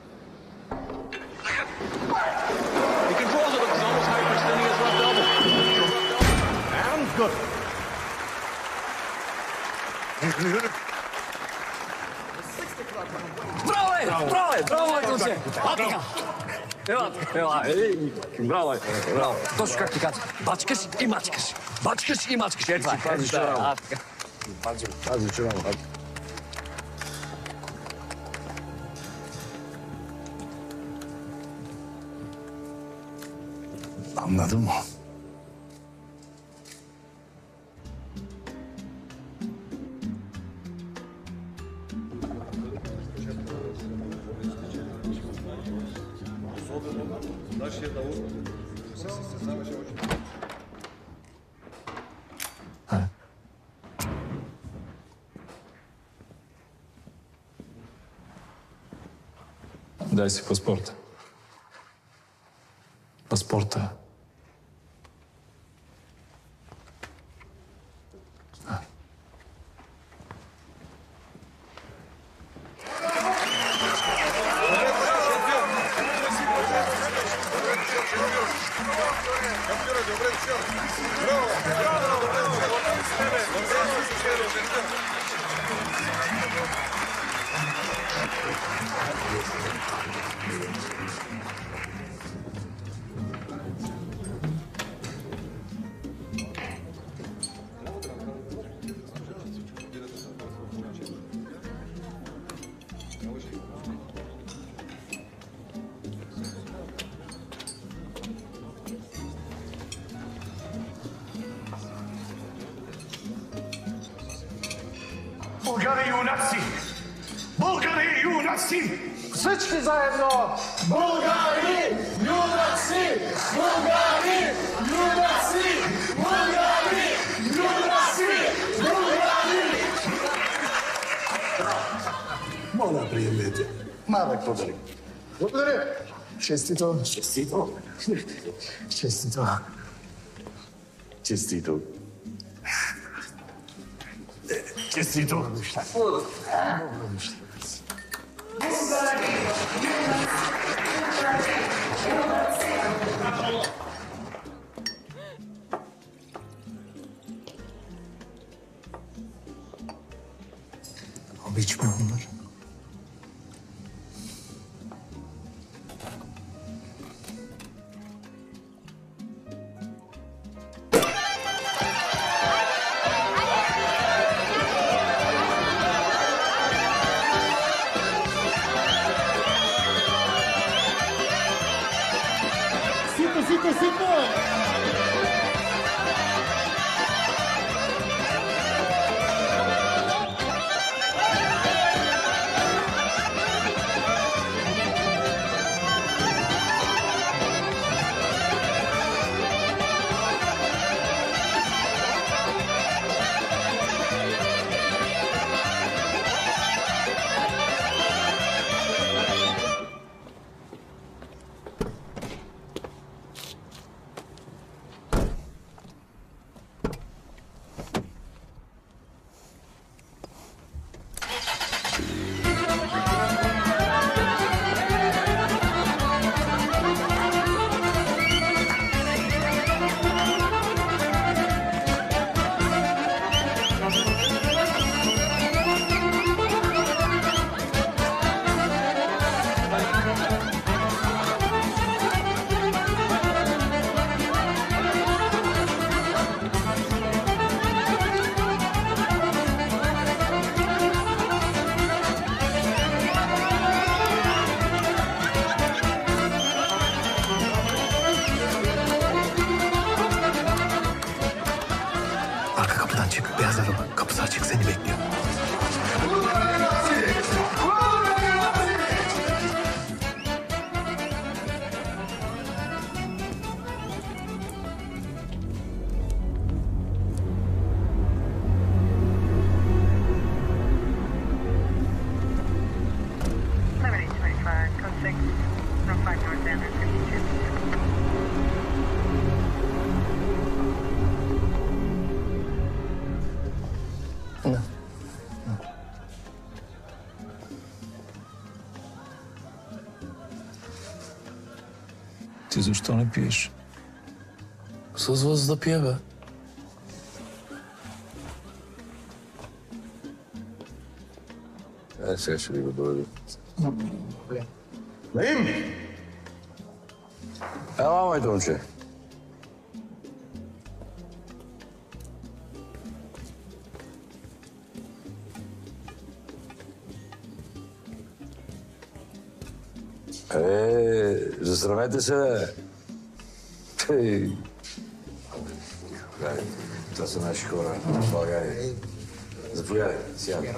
good. Браво, Егорче! Атака! Ела, браво, браво. Точно как ти казах. Бачкаш и мачкаш. Бачкаш и мачкаш. Ето това. Пази чораво. Пази чораво. Anladın mı? Дай си паспорта. Паспорта. Българи юнаци! Българи юнаци! Всички заедно! Българи юнаци! Българи юнаци! Българи юнаци! Българи! Моля, приемете. Малък подарък. Благодаря. Честито. Честито. Честито. Честито. Честито. Обичаме bunlar. Сито! Beyaz araba. Kapısı açık seni bekliyor. Ти защо не пиеш? С вас да пия, бе. Сега ще ви го доведа. Naim! Ела, моето момче. Засрамете се, бе. Това са наши хора в България. Заповядай, сядай.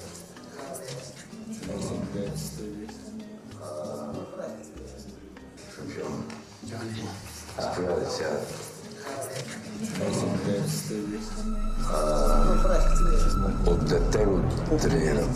Заповядай, сядай. От дете го тренирам.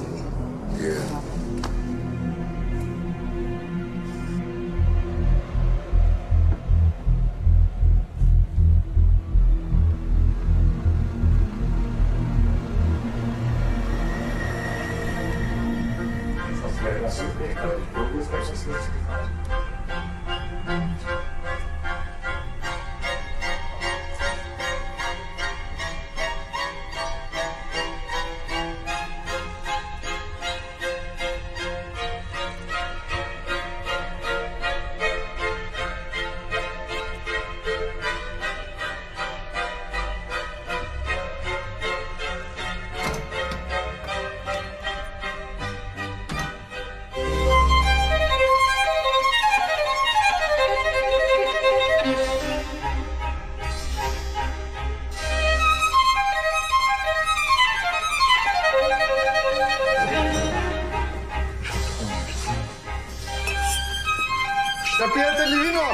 Ще пиете ли вино?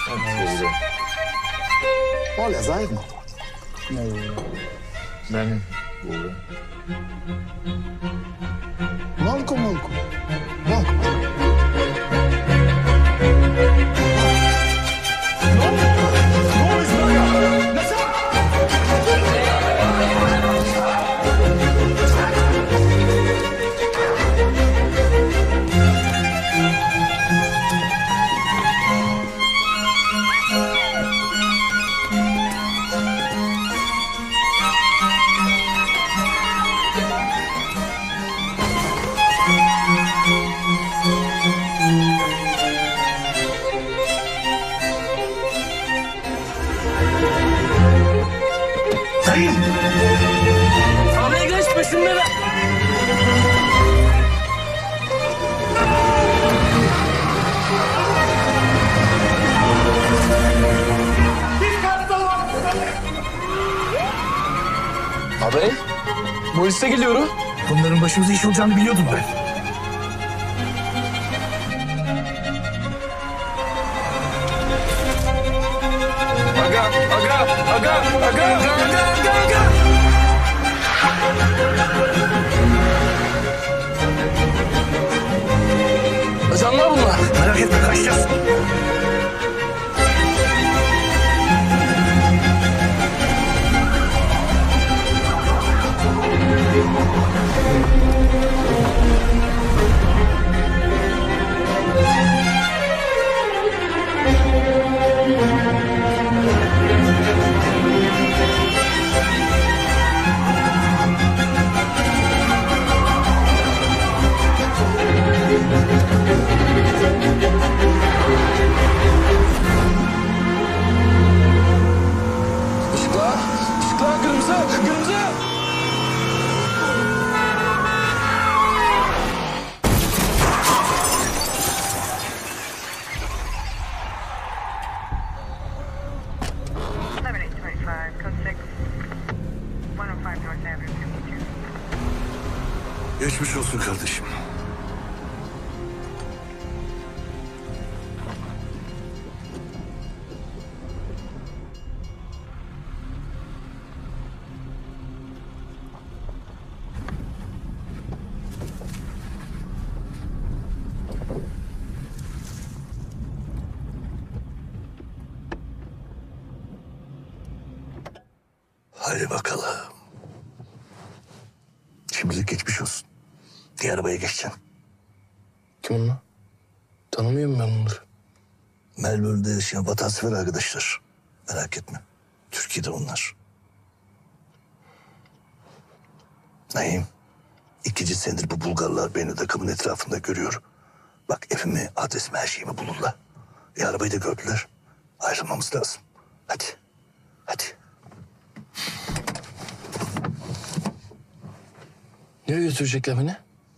Моля, заедно. Не. Малко. Abi geç peşimde be. Abi, polise geliyorum. Bunların başımıza iş olacağını biliyordum ben. Aga. Ajanlar bunlar. Merak etme, kaçacağız. Işıklar kırmızı. Geçmiş olsun kardeşim. Hadi bakalım. Şimdilik geçmiş olsun. Diğer arabaya geçeceksin. Kim onlar? Tanımıyorum ben onları. Melbourne'de yaşayan vatansever arkadaşlar. Merak etme. Türkiye'de onlar. Naim, İkinci senedir bu Bulgarlar beni takımın etrafında görüyor. Bak evimi, adresimi, her şeyimi bulurlar. Arabayı da gördüler. Ayrılmamız lazım. Hadi. Hadi. Nereye götürecekler beni?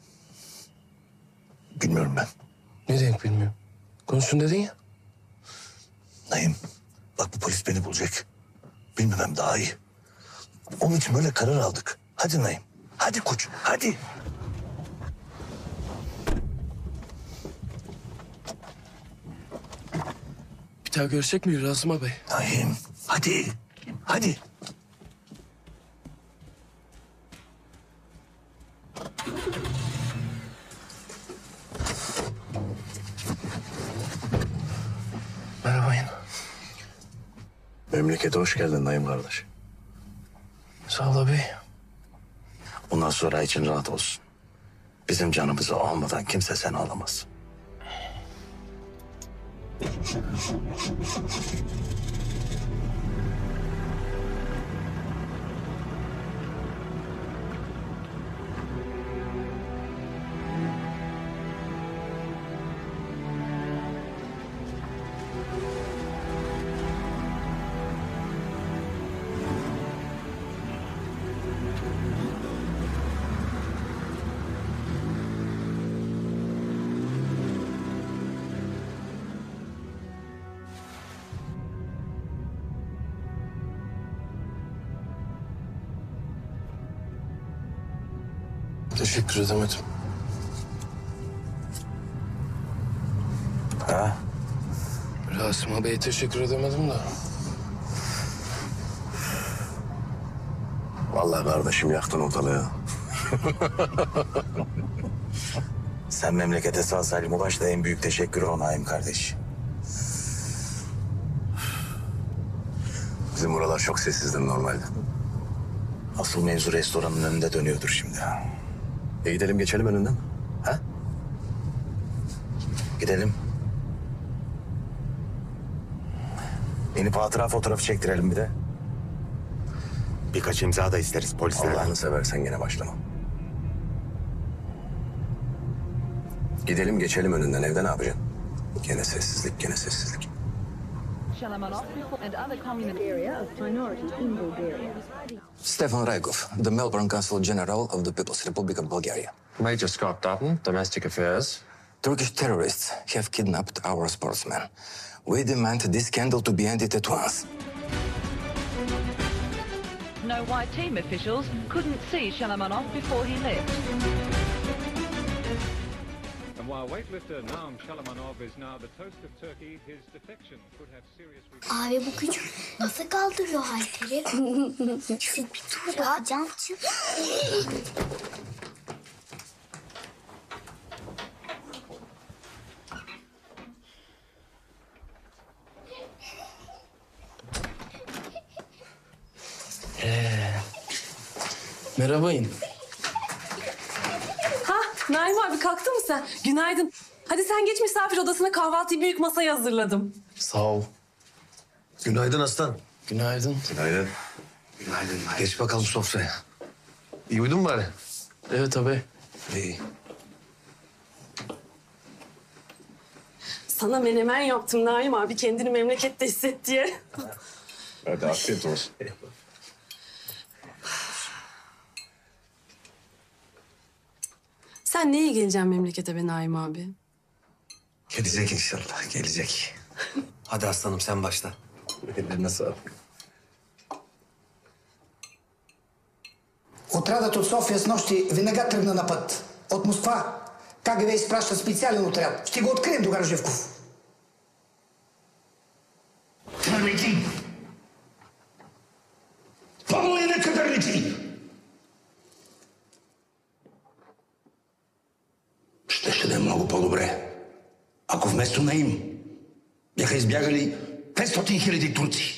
Bilmiyorum ben. Ne demek bilmiyorum. Konuşsun dedin ya. Naim, bak bu polis beni bulacak. Bilmemem daha iyi. Onun için böyle karar aldık. Hadi Naim. Hadi koç, hadi. Bir daha görecek miyiz Rasim Bey? Naim, hadi. Hadi. Merhaba yine. Memlekete hoş geldin Naim kardeş. Sağ ol abi. Bundan sonra için rahat olsun. Bizim canımızı almadan kimse seni alamaz. Teşekkür edemedim. Ha? Rasim Bey'e teşekkür edemedim de. Vallahi kardeşim yaktın ortalığı. Sen memlekete sağ salim ulaş da en büyük teşekkür o Naim kardeş. Bizim buralar çok sessizdir normalde. Asıl mevzu restoranın önünde dönüyordur şimdi. Gidelim geçelim önünden. Ha? Gidelim. İnip hatıra fotoğrafı çektirelim bir de. Birkaç imza da isteriz polislerden. Allah'ını seversen gene başlama. Gidelim geçelim önünden. Evde ne yapacaksın? Gene sessizlik, gene sessizlik. Stefan Raigov, the Melbourne Consul General of the People's Republic of Bulgaria. Major Scott Dutton, Domestic Affairs. Turkish terrorists have kidnapped our sportsmen. We demand this scandal to be ended at once. know why team officials couldn't see Shalamanov before he left. And while weightlifter Naum Shalamanov is now the toast of Turkey, his defection could have serious Abi bu küçük nasıl kaldırıyor halteri? Şu bir dur ya Cancı. Merhaba İn. Ha, Naim abi kalktın mı sen? Günaydın. Hadi sen geç misafir odasına, kahvaltıyı büyük masaya hazırladım. Sağ ol. Günaydın aslan. Günaydın. Günaydın. Günaydın. Geç bakalım sofraya. İyi uyudun mu bari? Evet abi. İyi. Sana menemen yaptım Naim abi, kendini memlekette hisset diye. Hadi afiyet olsun. Sen neye geleceksin memlekete be Naim abi? Gelecek inşallah, gelecek. Hadi aslanım sen başla. Ellerine sağlık. Отрядът от София с нощи веднага тръгна на път. От Москва. КГБ изпраща специален отряд. Ще го открием, догар Живков. Лети! Помоли на къде лети! Ще да е много по-добре. Ако вместо на им бяха избягали 500 000 турци.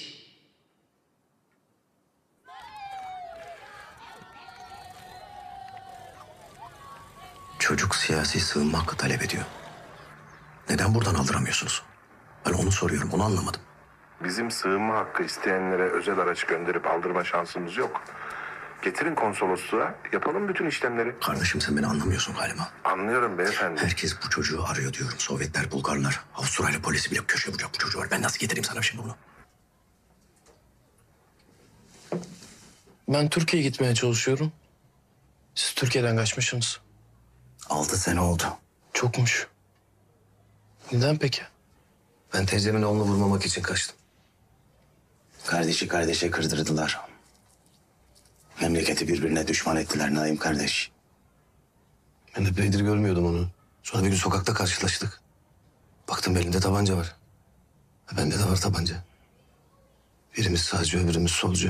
Çocuk siyasi sığınma hakkı talep ediyor. Neden buradan aldıramıyorsunuz? Ben onu soruyorum, onu anlamadım. Bizim sığınma hakkı isteyenlere özel araç gönderip aldırma şansımız yok. Getirin konsolosluğa, yapalım bütün işlemleri. Kardeşim sen beni anlamıyorsun galiba. Anlıyorum beyefendi. Herkes bu çocuğu arıyor diyorum. Sovyetler, Bulgarlar, Avustralya polisi bile köşe bucak bu çocuğu var. Ben nasıl getireyim sana şimdi bunu? Ben Türkiye'ye gitmeye çalışıyorum. Siz Türkiye'den kaçmışsınız. 6 sene oldu. Çokmuş. Neden peki? Ben teyzemin oğlunu vurmamak için kaçtım. Kardeşi kardeşe kırdırdılar. Memleketi birbirine düşman ettiler Naim kardeş. Ben epeydir görmüyordum onu. Sonra bir gün sokakta karşılaştık. Baktım elinde tabanca var. Bende de var tabanca. Birimiz sağcı, öbürümüz solcu.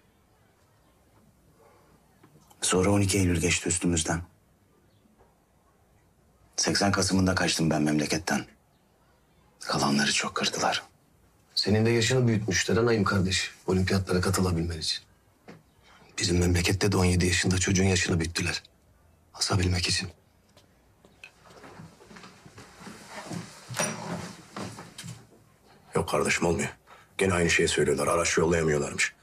Sonra 12 Eylül geçti üstümüzden. 80 Kasım'ında kaçtım ben memleketten. Kalanları çok kırdılar. Senin de yaşını büyütmüşler Naim kardeş. Olimpiyatlara katılabilmen için. Bizim memlekette de 17 yaşında çocuğun yaşını büyüttüler. Asabilmek için. Yok kardeşim olmuyor. Gene aynı şeyi söylüyorlar. Araç yollayamıyorlarmış.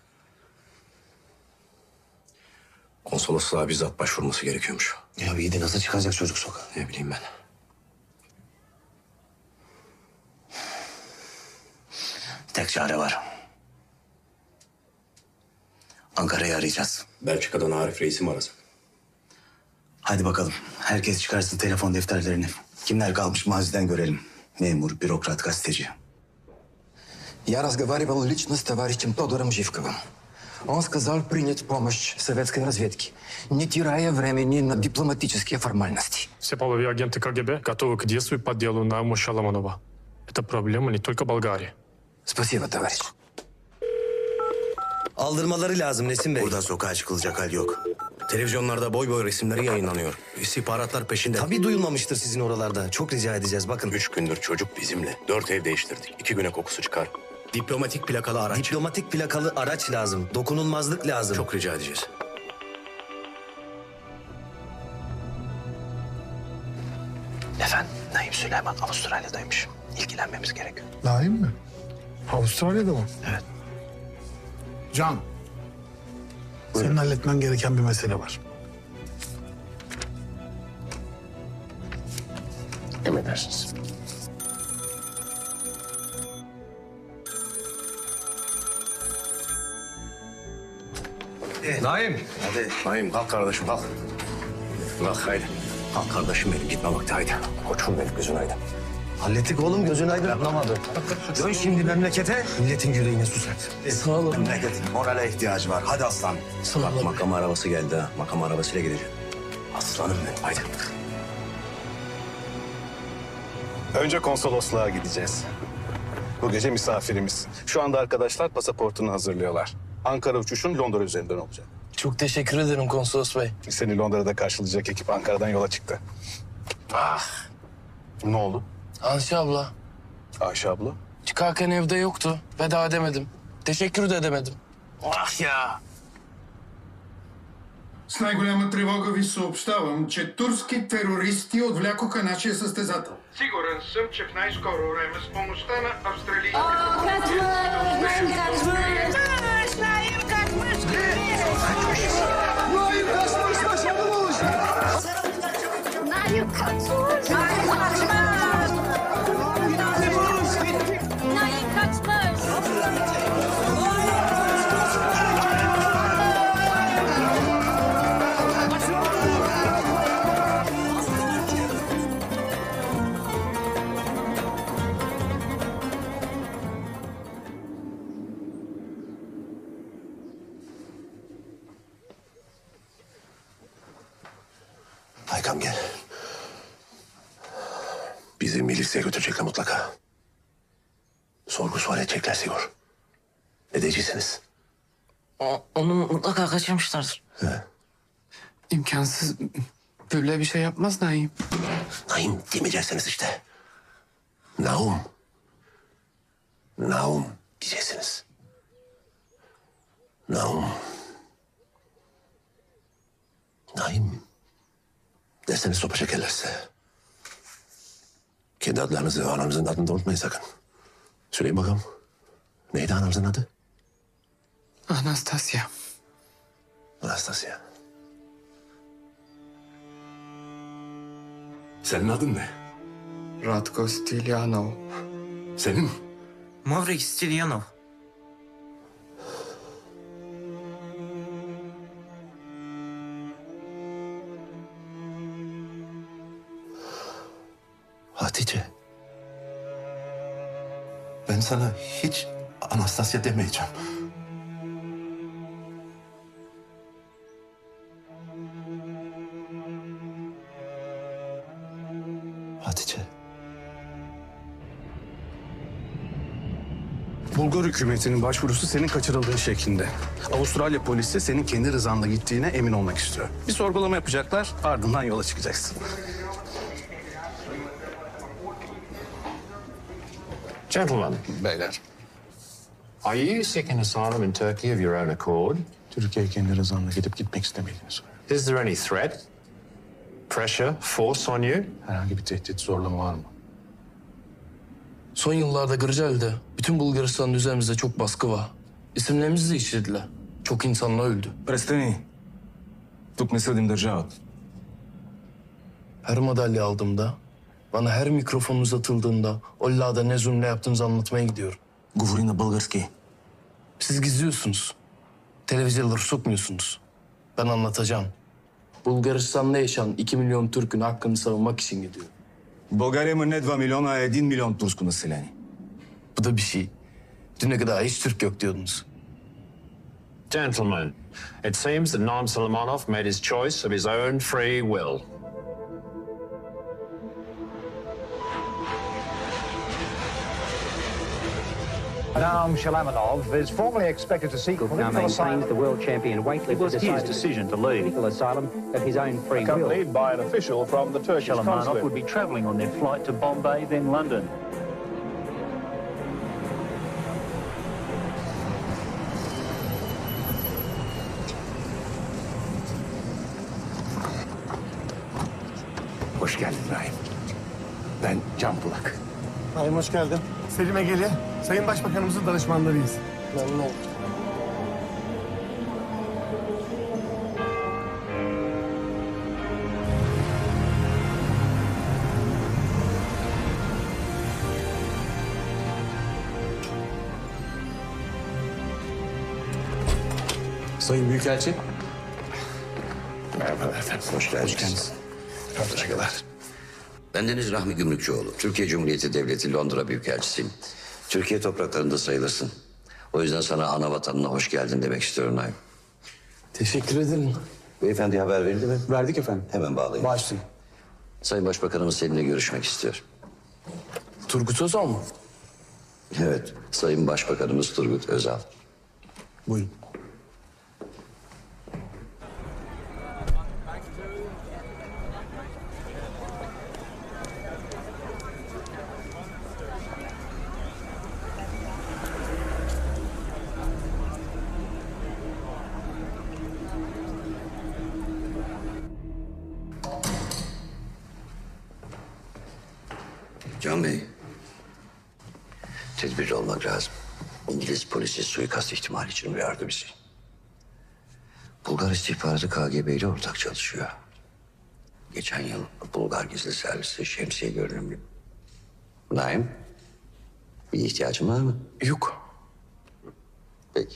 Konsolosluğa bizzat başvurması gerekiyormuş. Ya iyi de nasıl çıkacak çocuk sokağa? Ne bileyim ben. Tek çare var. Ankara'yı arayacağız. Belçika'dan Arif Reis'i mi arasak? Hadi bakalım. Herkes çıkarsın telefon defterlerini. Kimler kalmış maziden görelim. Memur, bürokrat, gazeteci. Я разговаривал лично с товарищем Тодором Живковым. Он сказал принять помощь советской разведки, не теряя времени на дипломатические формальности. Все половые агенты КГБ готовы к действию по делу Наима Шаламанова. Это проблема не только Болгарии. Спасибо, товарищ. Aldırmaları lazım Nesim Bey. Burada sokağa çıkılacak hal yok. Televizyonlarda boy boy resimleri yayınlanıyor. İstihbaratlar peşinde. Tabii duyulmamıştır sizin oralarda. Çok rica edeceğiz bakın. 3 gündür çocuk bizimle. 4 ev değiştirdik. 2 güne kokusu çıkar. Diplomatik plakalı araç. Diplomatik plakalı araç lazım. Dokunulmazlık lazım. Çok rica edeceğiz. Efendim, Naim Süleyman Avustralya'daymış. İlgilenmemiz gerekiyor. Naim mi? Avustralya'da mı? Evet. Can. Senin halletmen gereken bir mesele var. Emredersiniz. Naim. Hadi. Naim kalk kardeşim kalk. Kalk haydi. Kalk kardeşim benim gitme vakti haydi. Koçum benim gözün aydın. Hallettik oğlum gözün aydın. Anlamadım. Dön şimdi memlekete. Milletin yüreğine su serp. Sağ olun. Memleketin morale ihtiyacı var. Hadi aslan. Sağ olun. Bak makam arabası geldi ha. Makam arabasıyla gideceğim. Aslanım benim haydi. Önce konsolosluğa gideceğiz. Bu gece misafirimiz. Şu anda arkadaşlar pasaportunu hazırlıyorlar. Ankara uçuşun Londra üzerinden olacak. Çok teşekkür ederim konsolos bey. Seni Londra'da karşılayacak ekip Ankara'dan yola çıktı. Ah. Ne oldu? Ayşe abla. Ayşe abla? Çıkarken evde yoktu. Veda edemedim. Teşekkür de edemedim. Ah ya. С най-голяма тревога ви съобщавам, че турски терористи отвлякоха нашия състезател. Сигурен съм, че в най-скоро време с помощта на австралийските... Haykam gel. Bizi miliseye götürecekler mutlaka. Sorgu sual edecekler Sigur. Ne diyeceksiniz? Onu mutlaka kaçırmışlardır. He. İmkansız. Böyle bir şey yapmaz Naim. Naim demeyeceksiniz işte. Naum. Naum diyeceksiniz. Naum. Naim. Derseniz sopa çekerlerse. Kendi adlarınızı ve anamızın adını da unutmayın sakın. Söyleyin bakalım. Neydi anamızın adı? Anastasya. Anastasya. Senin adın ne? Ratko Stilyanov. Senin? Mavrik Stilyanov. Hatice. Ben sana hiç Anastasya demeyeceğim. Hatice. Bulgar hükümetinin başvurusu senin kaçırıldığın şeklinde. Avustralya polisi senin kendi rızanla gittiğine emin olmak istiyor. Bir sorgulama yapacaklar, ardından yola çıkacaksın. Gentlemen. Beyler. Are you seeking asylum in Turkey of your own accord? Türkiye kendi rızanla gitmek istemediğini söylüyor. Is there any threat, pressure, force on you? Herhangi bir tehdit, zorlama var mı? Son yıllarda Gırcalı'da bütün Bulgaristan'ın üzerimize çok baskı var. İsimlerimizi de işlediler. Çok insanlar öldü. Престани. Тук не съдим държавата. Her madalya aldığımda, bana her mikrofon uzatıldığında Olla'da ne zulüm ne yaptığınızı anlatmaya gidiyorum. Говори на български. Siz gizliyorsunuz. Televizyonları sokmuyorsunuz. Ben anlatacağım. Bulgaristan'da yaşayan 2 milyon Türk'ün hakkını savunmak için gidiyorum. В България има не 2 милиона, а 1 милион турско население. Bu da bir şey. Düne kadar hiç Türk yok diyordunuz. Gentlemen, it seems that Naim Sulaimov made his choice of his own free will. Naim Shalamanov is formally expected to seek political asylum. The world champion weightlifter. It was his decision to leave. Political asylum of his own free will. Accompanied by an official from the Turkish Shalamanov consulate. would be travelling on their flight to Bombay, then London. Hoş geldin Naim. Ben Can Bulak. Naim hoş geldin. Selim Egeli, Sayın Başbakanımızın danışmanlarıyız. Memnun oldum. Sayın Büyükelçi. Merhabalar efendim, hoş geldiniz. Saygılar. Bendeniz Rahmi Gümrükçüoğlu. Türkiye Cumhuriyeti Devleti Londra Büyükelçisiyim. Türkiye topraklarında sayılırsın. O yüzden sana ana vatanına hoş geldin demek istiyorum Naim. Teşekkür ederim. Beyefendi haber verildi mi? Verdik efendim. Hemen bağlayın. Başlayın. Sayın Başbakanımız seninle görüşmek istiyor. Turgut Özal mı? Evet, Sayın Başbakanımız Turgut Özal. Buyurun. Can Bey, tedbirli olmak lazım. İngiliz polisi suikast ihtimali için uyardı bizi. Bulgar istihbaratı KGB ile ortak çalışıyor. Geçen yıl Bulgar gizli servisi şemsiye görünümlü. Naim, bir ihtiyacın var mı? Yok. Peki.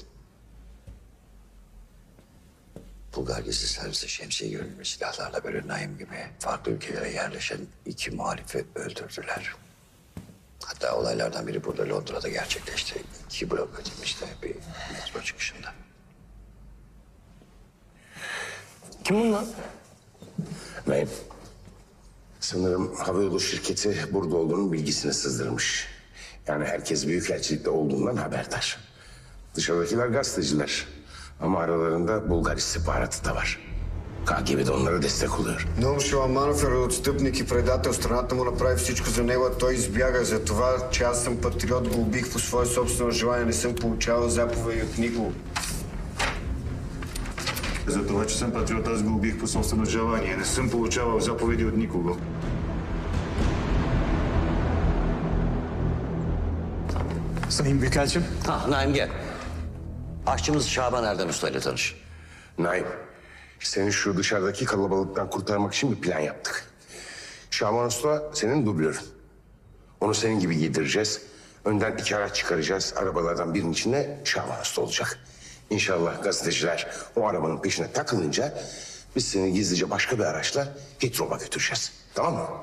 Bulgar gizli servisi şemsiye görünümlü silahlarla böyle Naim gibi farklı ülkelere yerleşen 2 muhalifi öldürdüler. Hatta olaylardan biri burada Londra'da gerçekleşti. 2 blok ödemişti bir metro çıkışında. Kim bunlar? Naim. Sanırım havayolu şirketi burada olduğunun bilgisini sızdırmış. Yani herkes büyükelçilikte olduğundan haberdar. Dışarıdakiler gazeteciler. Ama aralarında Bulgar istihbaratı da var. KGB de onlara destek oluyor. Ном Шаламанов е родостъпник и предател. Страната му направи всичко за него, а той избяга. За това, че аз съм патриот, го убих по свое собствено желание. Не съм получавал заповеди от никого. За това, че съм патриот, аз го убих по собствено желание. Не съм получавал заповеди от никого. Sayın Büyükelçim. Ha Naim gel. Aşçımız Şaban Erdem Usta ile tanış. Naim, seni şu dışarıdaki kalabalıktan kurtarmak için bir plan yaptık. Şaban Usta senin dublörün. Onu senin gibi giydireceğiz. Önden 2 araç çıkaracağız. Arabalardan birinin içinde Şaban Usta olacak. İnşallah gazeteciler o arabanın peşine takılınca biz seni gizlice başka bir araçla Hitrov'a götüreceğiz. Tamam mı?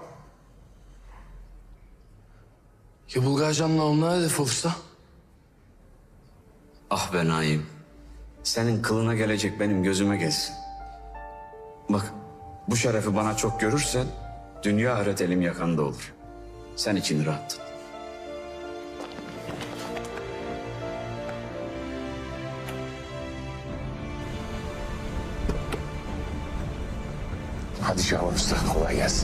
Ya Bulgarcan'la onlar hedef olursa? Ah be Naim. Senin kılına gelecek benim gözüme gelsin. Bak bu şerefi bana çok görürsen dünya ahiret elim yakanda olur. Sen için rahat tut. Hadi Şaban Usta, kolay gelsin.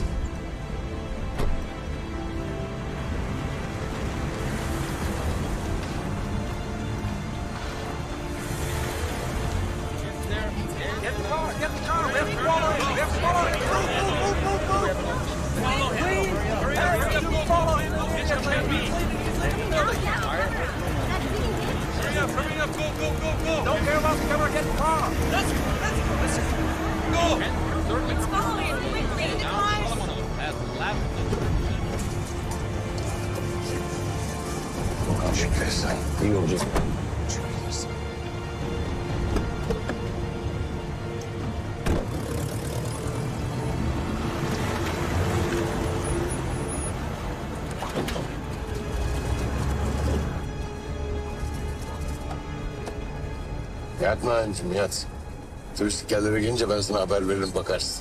Teşekkür ederim. İyi olacağız. Yat Naim'cim yat. Turistik yerlere gelince ben sana haber veririm bakarsın.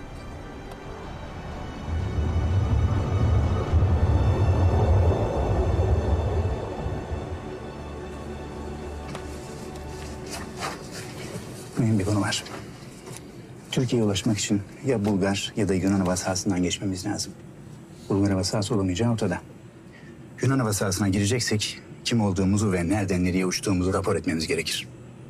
Mühim bir konu var. Türkiye'ye ulaşmak için ya Bulgar ya da Yunan hava sahasından geçmemiz lazım. Bulgar hava sahası olamayacağı ortada. Yunan hava sahasına gireceksek kim olduğumuzu ve nereden nereye uçtuğumuzu rapor etmemiz gerekir.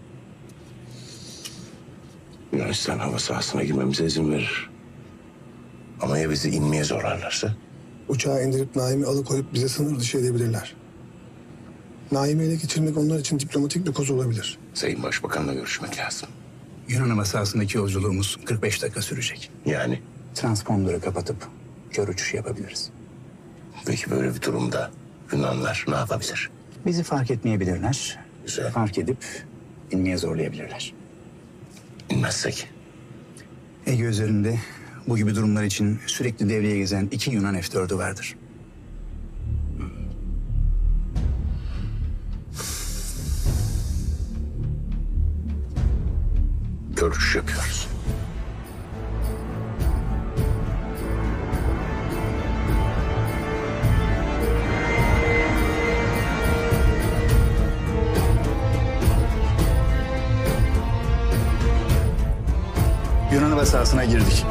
Yunanistan hava sahasına girmemize izin verir. Ama ya bizi inmeye zorlarlarsa? Uçağı indirip Naim'i alıkoyup bize sınır dışı edebilirler. Naim'i ele geçirmek onlar için diplomatik bir koz olabilir. Sayın Başbakan'la görüşmek lazım. Yunan hava sahasındaki yolculuğumuz 45 dakika sürecek. Yani? Transpondörü kapatıp kör uçuş yapabiliriz. Peki böyle bir durumda Yunanlar ne yapabilir? Bizi fark etmeyebilirler. Güzel. Fark edip inmeye zorlayabilirler. İnmezsek? Ege üzerinde bu gibi durumlar için sürekli devreye gezen 2 Yunan F-4'ü vardır. Görüş yapıyoruz. Yunan hava sahasına girdik.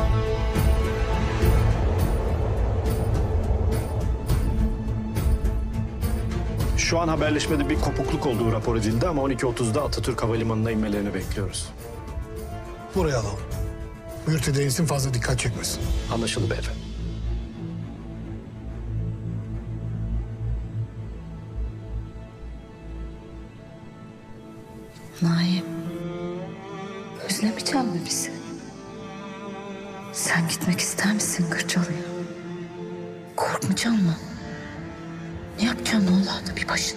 Şu an haberleşmede bir kopukluk olduğu rapor edildi ama 12.30'da Atatürk Havalimanı'na inmelerini bekliyoruz. Buraya alalım. Mürtedeniz'in fazla dikkat çekmesin. Anlaşıldı beyefendi. Naim, özlemeyecek mi bizi? Sen gitmek ister misin Kırcalı'ya? Korkmayacak mı? Ne yapacaksın oğlanı bir başına?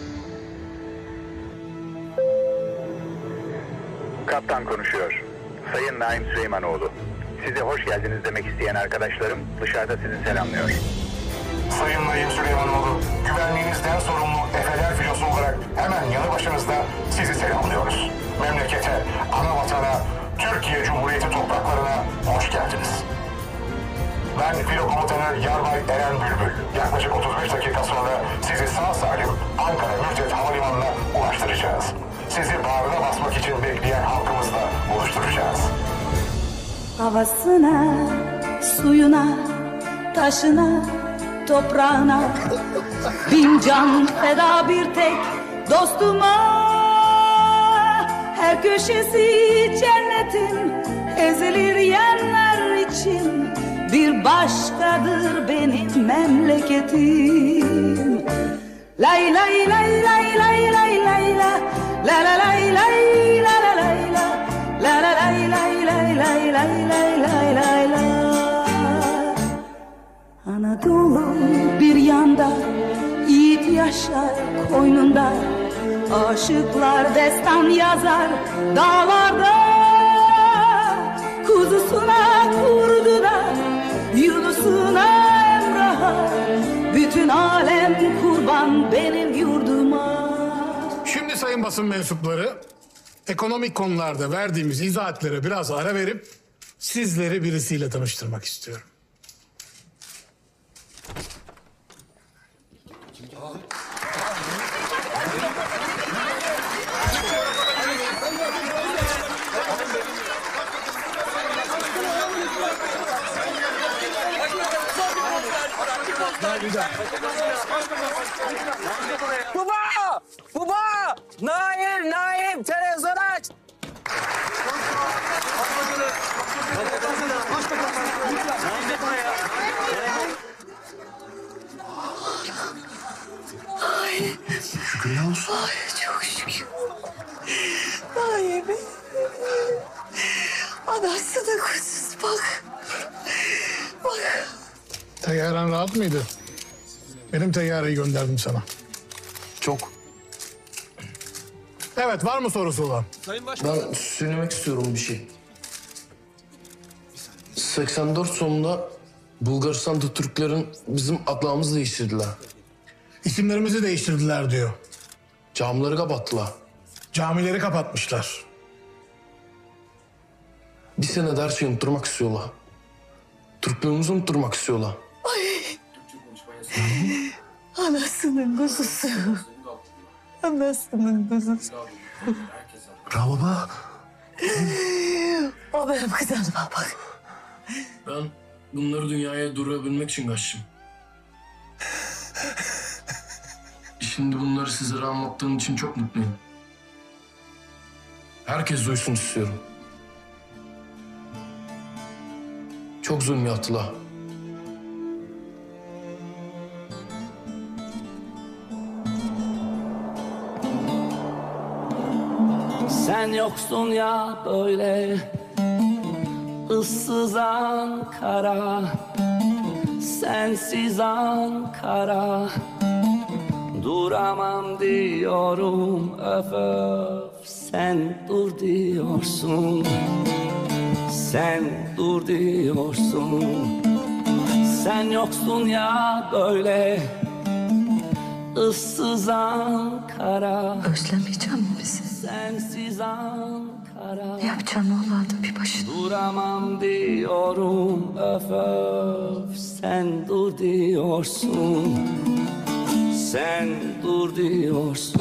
Kaptan konuşuyor. Sayın Naim Süleymanoğlu. Size hoş geldiniz demek isteyen arkadaşlarım dışarıda sizi selamlıyor. Sayın Naim Süleymanoğlu, güvenliğinizden sorumlu Efeler filosu olarak hemen yanı başınızda sizi selamlıyoruz. Memlekete, ana vatana, Türkiye Cumhuriyeti topraklarına hoş geldiniz. Ben filo komutanı Yarbay Eren Bülbül. Yaklaşık 35 dakika sonra sizi sağ salim Ankara Mürtet Havalimanı'na ulaştıracağız. Sizi bağrına basmak için bekleyen halkımızla buluşturacağız. Havasına, suyuna, taşına, toprağına bin can feda bir tek dostuma. Her köşesi cennetin ezilir yerler için bir başkadır benim memleketim. Lay lay lay lay lay lay lay la la la lay lay la la lay la la dolu bir yanda, yiğit yaşar koynunda. Aşıklar destan yazar dağlarda, kuzusuna kurdu da Yunus'una Emrah'a, bütün alem kurban benim yurduma. Şimdi sayın basın mensupları, ekonomik konularda verdiğimiz izahatlere biraz ara verip sizleri birisiyle tanıştırmak istiyorum. Baba! Baba! Naim! Televizyon aç! Şükürler olsun. Ay çok şükür. Naim. Anası da kuzusu bak. Bak. Teyaren rahat mıydı? Benim teyyareyi gönderdim sana. Çok. Evet, var mı sorusu olan? Ben söylemek istiyorum bir şey. 84 sonunda Bulgaristan'da Türklerin bizim adlarımızı değiştirdiler. İsimlerimizi değiştirdiler diyor. Camileri kapattılar. Camileri kapatmışlar. Bir sene her şeyi unutturmak istiyorlar. Türklerimizi unutturmak istiyorlar. Ay. Anasının kuzusu. Anasının kuzusu. Bravo baba. O benim kızıma bak. Ben bunları dünyaya durabilmek için kaçtım. Şimdi bunları sizlere anlattığım için çok mutluyum. Herkes duysun istiyorum. Çok zulüm yaptılar. Sen yoksun ya böyle ıssız Ankara, sensiz Ankara. Duramam diyorum öf öf, sen dur diyorsun. Sen dur diyorsun. Sen yoksun ya böyle ıssız Ankara. Özlemeyeceğim mi bizi? Sensiz Ankara. Ne yapacaksın oğlanın bir başına? Duramam diyorum öf öf, sen dur diyorsun. Sen dur diyorsun.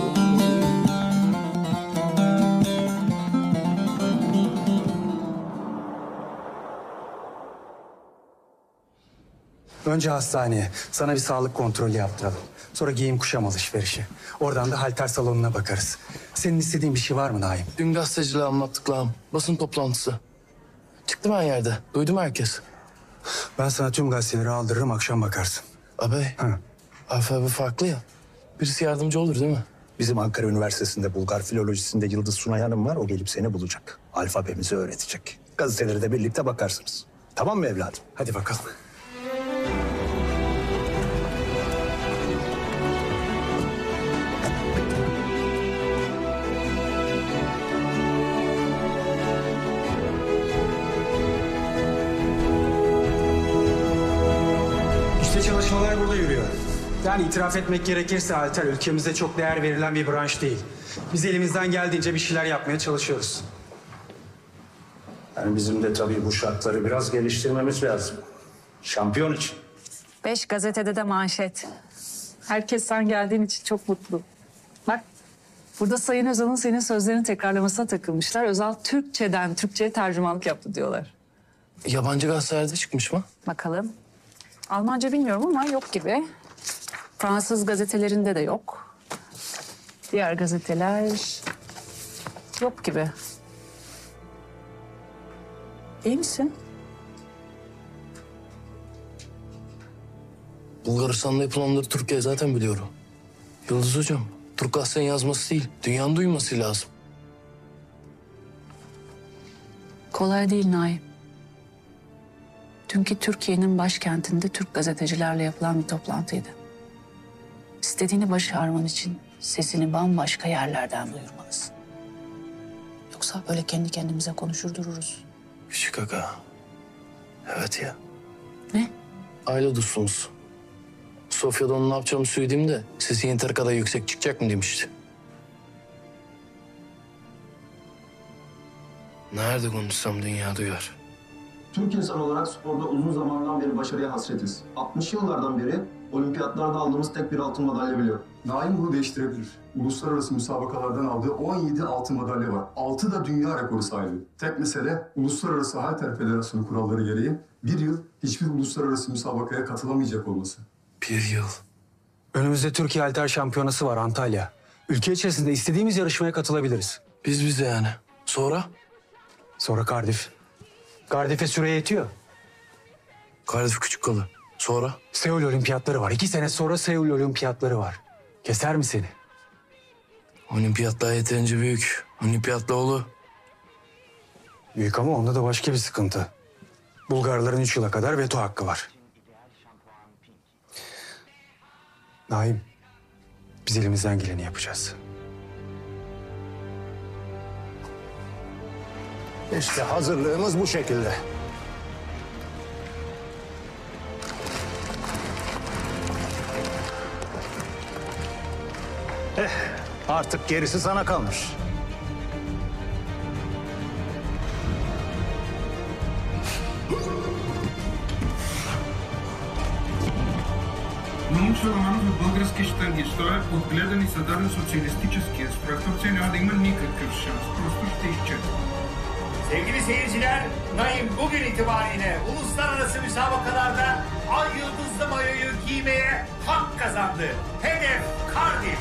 Önce hastaneye. Sana bir sağlık kontrolü yaptıralım. Sonra giyim kuşam alışverişi. Oradan da halter salonuna bakarız. Senin istediğin bir şey var mı Naim? Dün gazetecilere anlattıklarım. Basın toplantısı. Çıktı ben yerde. Duydum herkes. Ben sana tüm gazeteleri aldırırım, akşam bakarsın. Abi. Alfabe farklı ya. Birisi yardımcı olur değil mi? Bizim Ankara Üniversitesi'nde Bulgar filolojisinde Yıldız Sunay Hanım var. O gelip seni bulacak. Alfabemizi öğretecek. Gazeteleri de birlikte bakarsınız. Tamam mı evladım? Hadi bakalım. İşte çalışmalar burada yürüyor. Yani itiraf etmek gerekirse halter ülkemizde çok değer verilen bir branş değil. Biz elimizden geldiğince bir şeyler yapmaya çalışıyoruz. Yani bizim de tabii bu şartları biraz geliştirmemiz lazım. Şampiyon için. 5 gazetede de manşet. Herkes sen geldiğin için çok mutlu. Bak, burada Sayın Özal'ın senin sözlerini tekrarlamasına takılmışlar. Özal Türkçeden Türkçe'ye tercümanlık yaptı diyorlar. Yabancı gazetelerde çıkmış mı? Bakalım. Almanca bilmiyorum ama yok gibi. Fransız gazetelerinde de yok. Diğer gazeteler yok gibi. İyi misin? Bulgaristan'da yapılanları Türkiye zaten biliyorum. Yıldız Hocam, Türk gazetenin yazması değil, dünyanın duyması lazım. Kolay değil Naim. Dünkü Türkiye'nin başkentinde Türk gazetecilerle yapılan bir toplantıydı. İstediğini başarman için sesini bambaşka yerlerden duyurmalısın. Yoksa böyle kendi kendimize konuşur dururuz. Küçük aga. Evet ya. Ne? Aile dostumuz. Sofya'da onun ne yapacağımı söylediğimde de sesi yeter kadar yüksek çıkacak mı demişti. Nerede konuşsam dünya duyar. Türk insanı olarak sporda uzun zamandan beri başarıya hasretiz. 60 yıllardan beri olimpiyatlarda aldığımız tek bir altın madalya bile yok. Naim bunu değiştirebilir. Uluslararası müsabakalardan aldığı 17 altın madalya var. 6 da dünya rekoru sahibi. Tek mesele Uluslararası Halter Federasyonu kuralları gereği bir yıl hiçbir uluslararası müsabakaya katılamayacak olması. Bir yıl. Önümüzde Türkiye Halter Şampiyonası var Antalya. Ülke içerisinde istediğimiz yarışmaya katılabiliriz. Biz bize yani. Sonra? Sonra Cardiff. Cardiff'e süre yetiyor. Cardiff küçük kalı. Sonra? Seul Olimpiyatları var. 2 sene sonra Seul Olimpiyatları var. Keser mi seni? Olimpiyatlar yeterince büyük. Olimpiyatla oğlu. Büyük ama onda da başka bir sıkıntı. Bulgarların 3 yıla kadar veto hakkı var. Naim, biz elimizden geleni yapacağız. İşte hazırlığımız bu şekilde. Artık gerisi sana kalmış. Научен роман за български щангист. Той е отгледан и създаден социалистическия строй. В Турция няма да има никакъв шанс. Просто ще изчезне. Sevgili seyirciler, Naim bugün itibariyle uluslararası müsabakalarda ay yıldızlı mayoyu giymeye hak kazandı. Hedef Cardiff.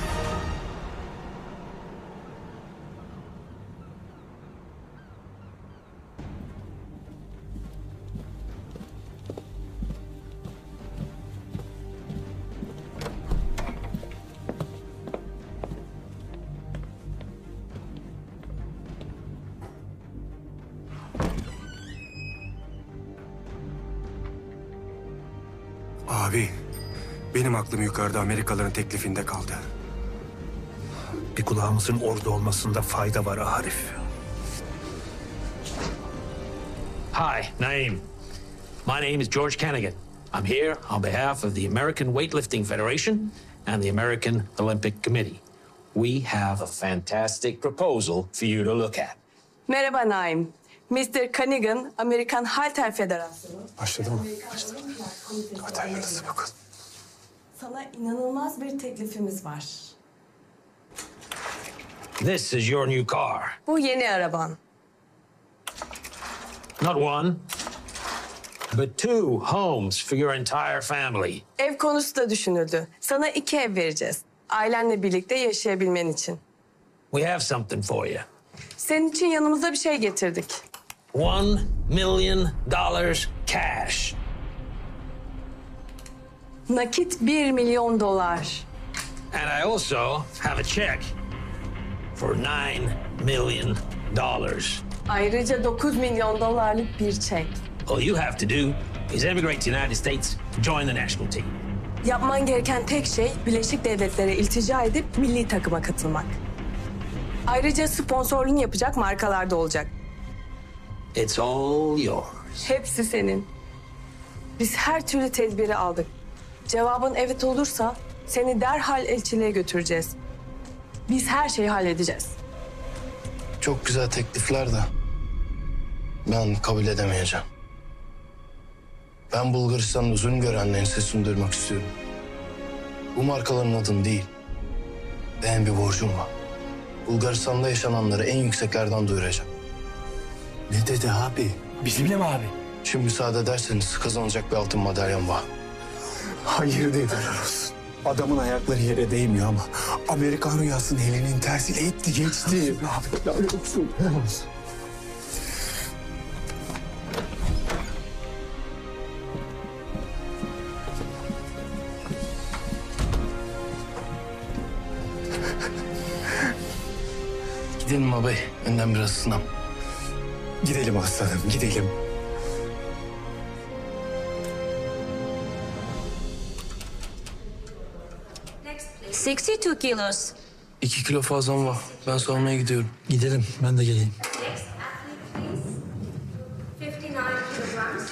Abi, benim aklım yukarıda Amerikalıların teklifinde kaldı. Bir kulağımızın orada olmasında fayda var Arif. Hi, Naim. My name is George Canagan. I'm here on behalf of the American Weightlifting Federation and the American Olympic Committee. We have a fantastic proposal for you to look at. Merhaba Naim. Mr. Canigan, Amerikan Halter Federasyonu. Başladı mı? Başladı. Hadi hayırlısı bakalım. Sana inanılmaz bir teklifimiz var. This is your new car. Bu yeni araban. Not one, but two homes for your entire family. Ev konusu da düşünüldü. Sana 2 ev vereceğiz. Ailenle birlikte yaşayabilmen için. We have something for you. Senin için yanımızda bir şey getirdik. $1 million cash. Nakit $1 milyon. And I also have a check for $9 million. Ayrıca $9 milyon bir çek. All you have to do is emigrate to the United States, join the national team. Yapman gereken tek şey Birleşik Devletlere iltica edip milli takıma katılmak. Ayrıca sponsorluğunu yapacak markalar da olacak. It's all yours. Hepsi senin. Biz her türlü tedbiri aldık. Cevabın evet olursa seni derhal elçiliğe götüreceğiz. Biz her şeyi halledeceğiz. Çok güzel teklifler de ben kabul edemeyeceğim. Ben Bulgaristan'da zulüm görenlerin sesini duyurmak istiyorum. Bu markaların adını değil, benim bir borcum var. Bulgaristan'da yaşananları en yükseklerden duyuracağım. Ne dedi abi? Bizimle mi abi? Şimdi müsaade ederseniz kazanacak bir altın madalyam var. Hayır dediler olsun. Adamın ayakları yere değmiyor ama Amerikan rüyasını elinin tersiyle etti geçti. Abi helal olsun. Helal olsun. Gidelim abi. Önden biraz ısınam. Gidelim aslanım, gidelim. 62 kilos. 2 kilo fazlam var. Ben sormaya gidiyorum. Gidelim, ben de geleyim. 59 kilograms.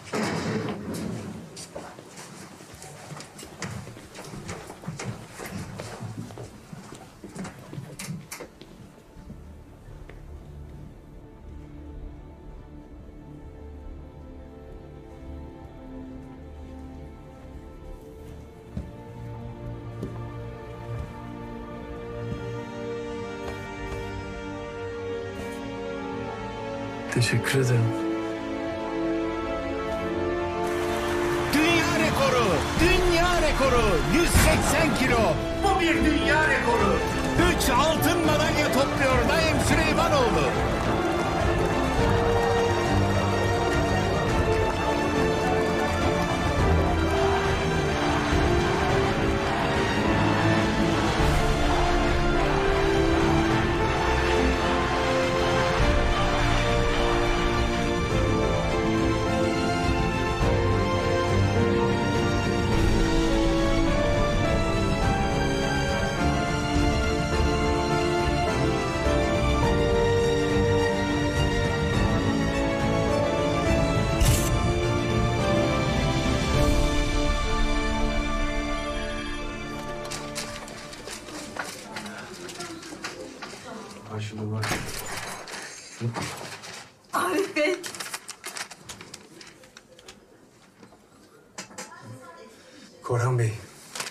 Teşekkür ederim. Dünya rekoru! Dünya rekoru! 180 kilo! Bu bir dünya rekoru! 3 altın madalya topluyor Naim Süleymanoğlu. Arif Bey. Korhan Bey.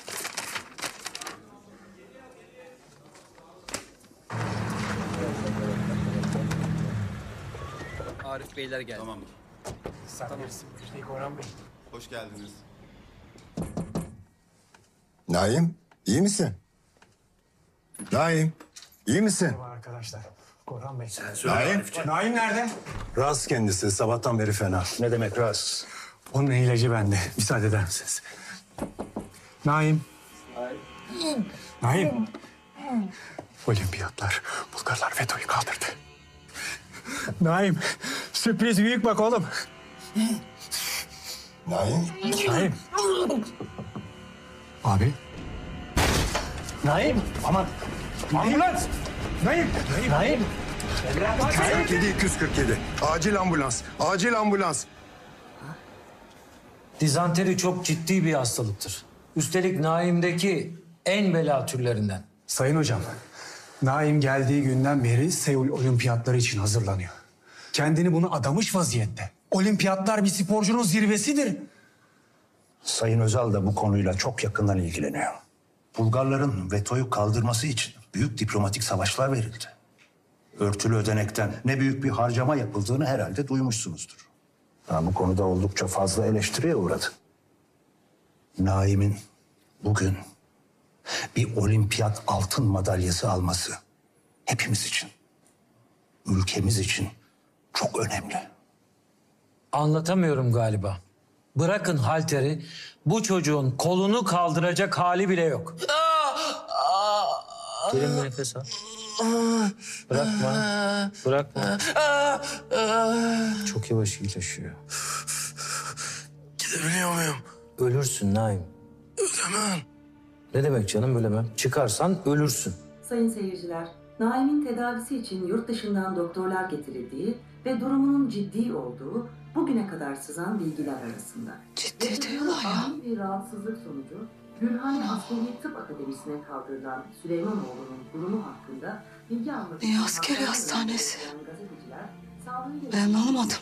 Arif Beyler geldi. Tamam. Tamam. Korhan Bey. Hoş geldiniz. Naim, iyi misin? Naim, iyi misin? Arkadaşlar, Korhan Bey. Naim. Naim nerede? Raz kendisi. Sabahtan beri fena. Ne demek Raz? Onun ilacı bende. Müsaade eder misiniz? Naim. Naim. Olimpiyatlar, Bulgarlar vetoyu kaldırdı. Naim, sürpriz büyük bak oğlum. Naim. Naim. Abi. Naim, aman. Ambulans. Naim. Naim. 247. Acil ambulans. Acil ambulans. Dizanteri çok ciddi bir hastalıktır. Üstelik Naim'deki en bela türlerinden. Sayın hocam, Naim geldiği günden beri Seul Olimpiyatları için hazırlanıyor. Kendini buna adamış vaziyette. Olimpiyatlar bir sporcunun zirvesidir. Sayın Özal da bu konuyla çok yakından ilgileniyor. Bulgarların vetoyu kaldırması için büyük diplomatik savaşlar verildi. Örtülü ödenekten ne büyük bir harcama yapıldığını herhalde duymuşsunuzdur. Bu konuda oldukça fazla eleştiriye uğradı. Naim'in bugün bir olimpiyat altın madalyası alması hepimiz için, ülkemiz için çok önemli. Anlatamıyorum galiba. Bırakın halteri, bu çocuğun kolunu kaldıracak hali bile yok. Derin bir nefes al. Bırakma, bırakma. Çok yavaş iyileşiyor. Gidebiliyor muyum? Ölürsün Naim. Ölemem. Ne demek canım ölemem? Çıkarsan ölürsün. Sayın seyirciler, Naim'in tedavisi için yurt dışından doktorlar getirildiği ve durumunun ciddi olduğu bugüne kadar sızan bilgiler arasında. Ciddi diyorlar ya. Ani bir rahatsızlık sonucu Gülhane Askeri Tıp Akademisi'ne kaldırılan Süleymanoğlu'nun durumu hakkında bilgi almak için... Niye askeri hastanesi? Ben anlamadım.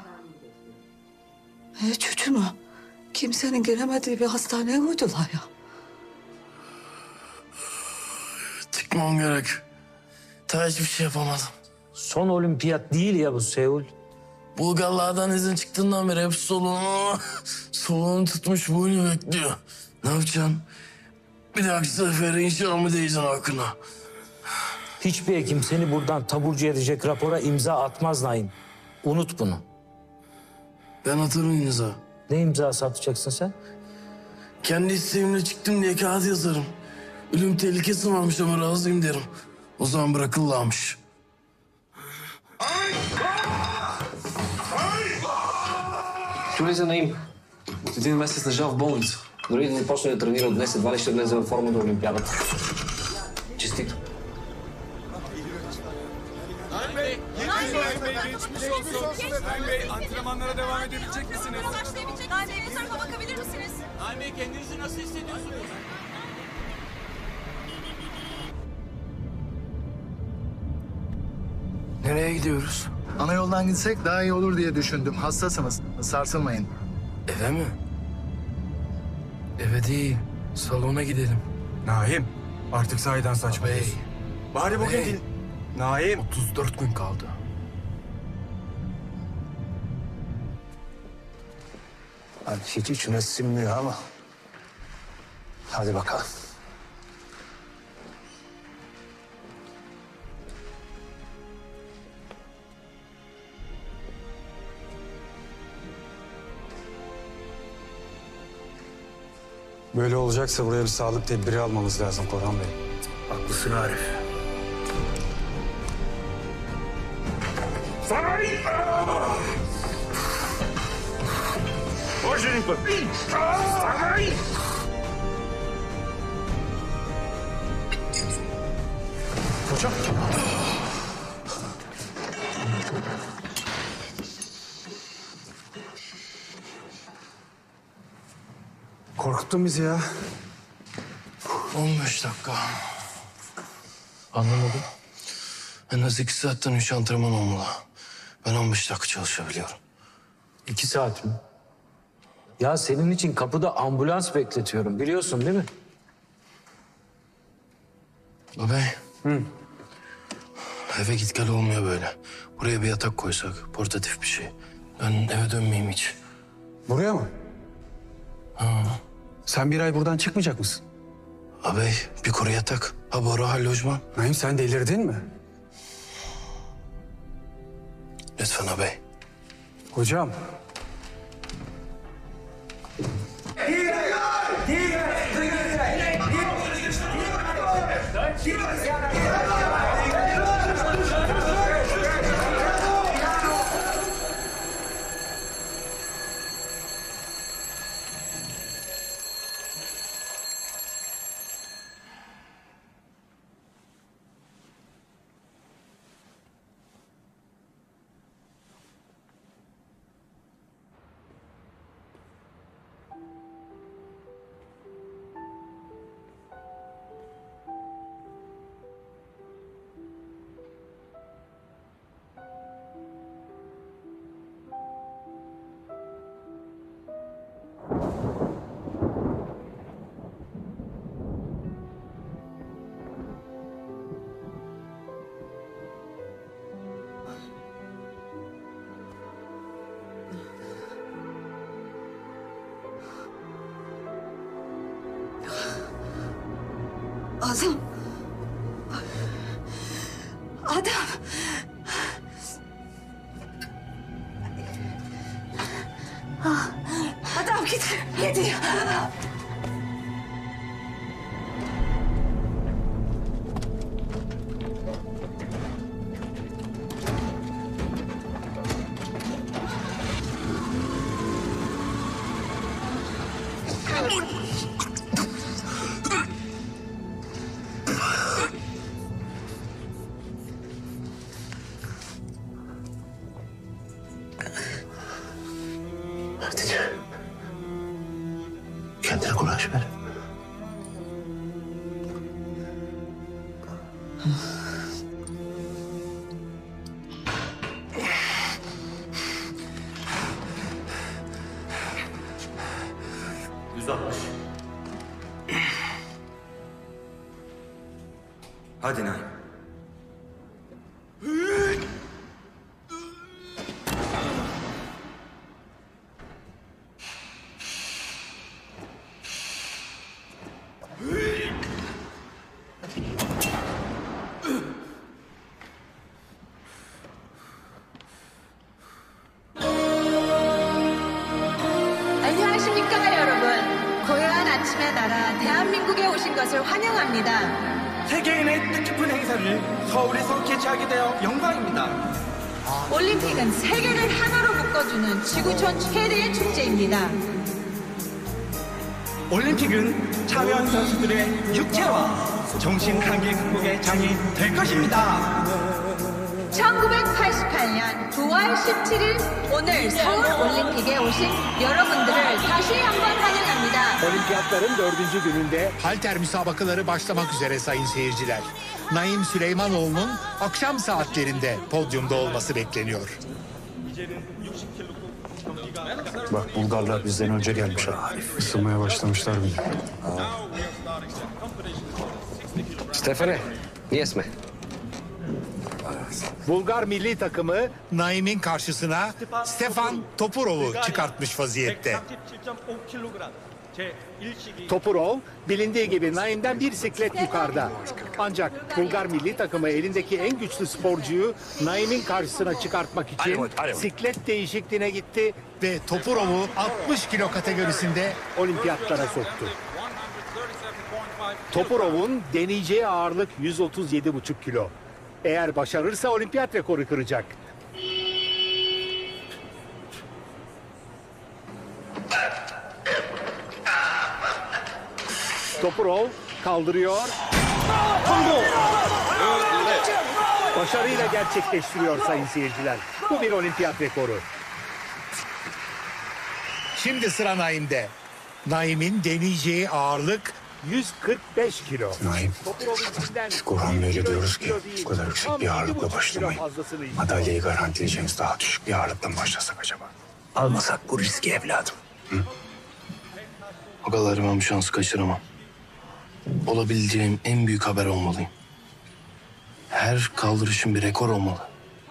Çocuğumu kimsenin giremediği bir hastaneye koydular ya. Çıkmam gerek. Daha hiçbir şey yapamadım. Son olimpiyat değil ya bu Seul. Bulgarlardan izin çıktığından beri hep soluğunu tutmuş boynu bekliyor. Ne yapacaksın? Bir dahaki sefere inşallah mı diyeceksin hakkına? Hiçbir hekim seni buradan taburcu edecek rapora imza atmaz Naim. Unut bunu. Ben atarım imza. Ne imzası atacaksın sen? Kendi isteğimle çıktım diye kağıt yazarım. Ölüm tehlikesi varmış ama razıyım derim. O zaman bırakırlarmış. Tous les Naïm, tu t'es investis déjà в больницу. Дори да започне да тренира от днес, едва ли ще влезе във форма до Олимпиадата. Честито. Geçmiş olsun. Naim Bey, antrenmanlara devam edebilecek misiniz? Naim Bey, bu tarafa bakabilir misiniz? Naim Bey, kendinizi nasıl hissediyorsunuz? Nereye gidiyoruz? Ana yoldan gitsek daha iyi olur diye düşündüm. Hastasınız. Sarsılmayın. Eve mi? Eve değil. Salona gidelim. Naim, artık sahiden saçmalıyorsun. Bari bugün değil. Naim. 34 gün kaldı. Hani hiç içine sinmiyor ama. Hadi bakalım. Böyle olacaksa buraya bir sağlık tedbiri almamız lazım Korhan Bey. Haklısın Arif. Hocam. Korkuttun bizi ya. 15 dakika. Anlamadım. En az 2 saatten 3 antrenman olmalı. Ben 15 dakika çalışabiliyorum. 2 saat mi? Ya senin için kapıda ambulans bekletiyorum biliyorsun değil mi? Abi. Eve git gel olmuyor böyle. Buraya bir yatak koysak, portatif bir şey. Ben eve dönmeyeyim hiç. Buraya mı? Ha. Sen bir ay buradan çıkmayacak mısın? Abi bir kuru yatak. Ha boru ha lojman. Naim sen delirdin mi? Lütfen abi. Hocam. Adam. Adam. Adam gidiyor. Hatice. Kendine kuraş ver. Hadi Naim. 안녕하십니까 여러분. 고요한 아침의 나라 대한민국에 오신 것을 환영합니다. 세계인의 뜻깊은 행사를 서울에서 개최하게 되어 영광입니다. 올림픽은 세계를 하나로 묶어주는 지구촌 최대의 축제입니다. 올림픽은 참여한 선수들의 육체와 정신 한계 극복의 장이 될 것입니다. 1988년 9월 17일 오늘 서울 올림픽에 oşin 여러분들을 다시 한번 환영합니다. Olimpiyatların 4. gününde halter müsabakaları başlamak üzere sayın seyirciler. Naim Süleymanoğlu'nun akşam saatlerinde podyumda olması bekleniyor. Bak Bulgarlar bizden önce gelmiş Arif. Isınmaya başlamışlar bile. Stefane, niye mi? Bulgar milli takımı Naim'in karşısına Stefan Topurov'u çıkartmış vaziyette. Topurov bilindiği gibi Naim'den bir siklet yukarıda. Ancak Bulgar milli takımı elindeki en güçlü sporcuyu Naim'in karşısına çıkartmak için siklet değişikliğine gitti ve Topurov'u 60 kilo kategorisinde olimpiyatlara soktu. Topurov'un deneyeceği ağırlık 137,5 kilo. Eğer başarırsa olimpiyat rekoru kıracak. Topurov kaldırıyor. Başarıyla gerçekleştiriyor sayın seyirciler. Bu bir olimpiyat rekoru. Şimdi sıra Naim'de. Naim'in deneyeceği ağırlık 145 kilo. Naim, Kur'an böyle diyoruz ki bu kadar yüksek bir ağırlıkla başlamayın. Madalyayı garantileyeceğimiz daha düşük bir ağırlıktan başlasak acaba? Almasak bu riski evladım. Hı? Agalar ben bu şansı kaçıramam. Olabileceğim en büyük haber olmalıyım. Her kaldırışım bir rekor olmalı.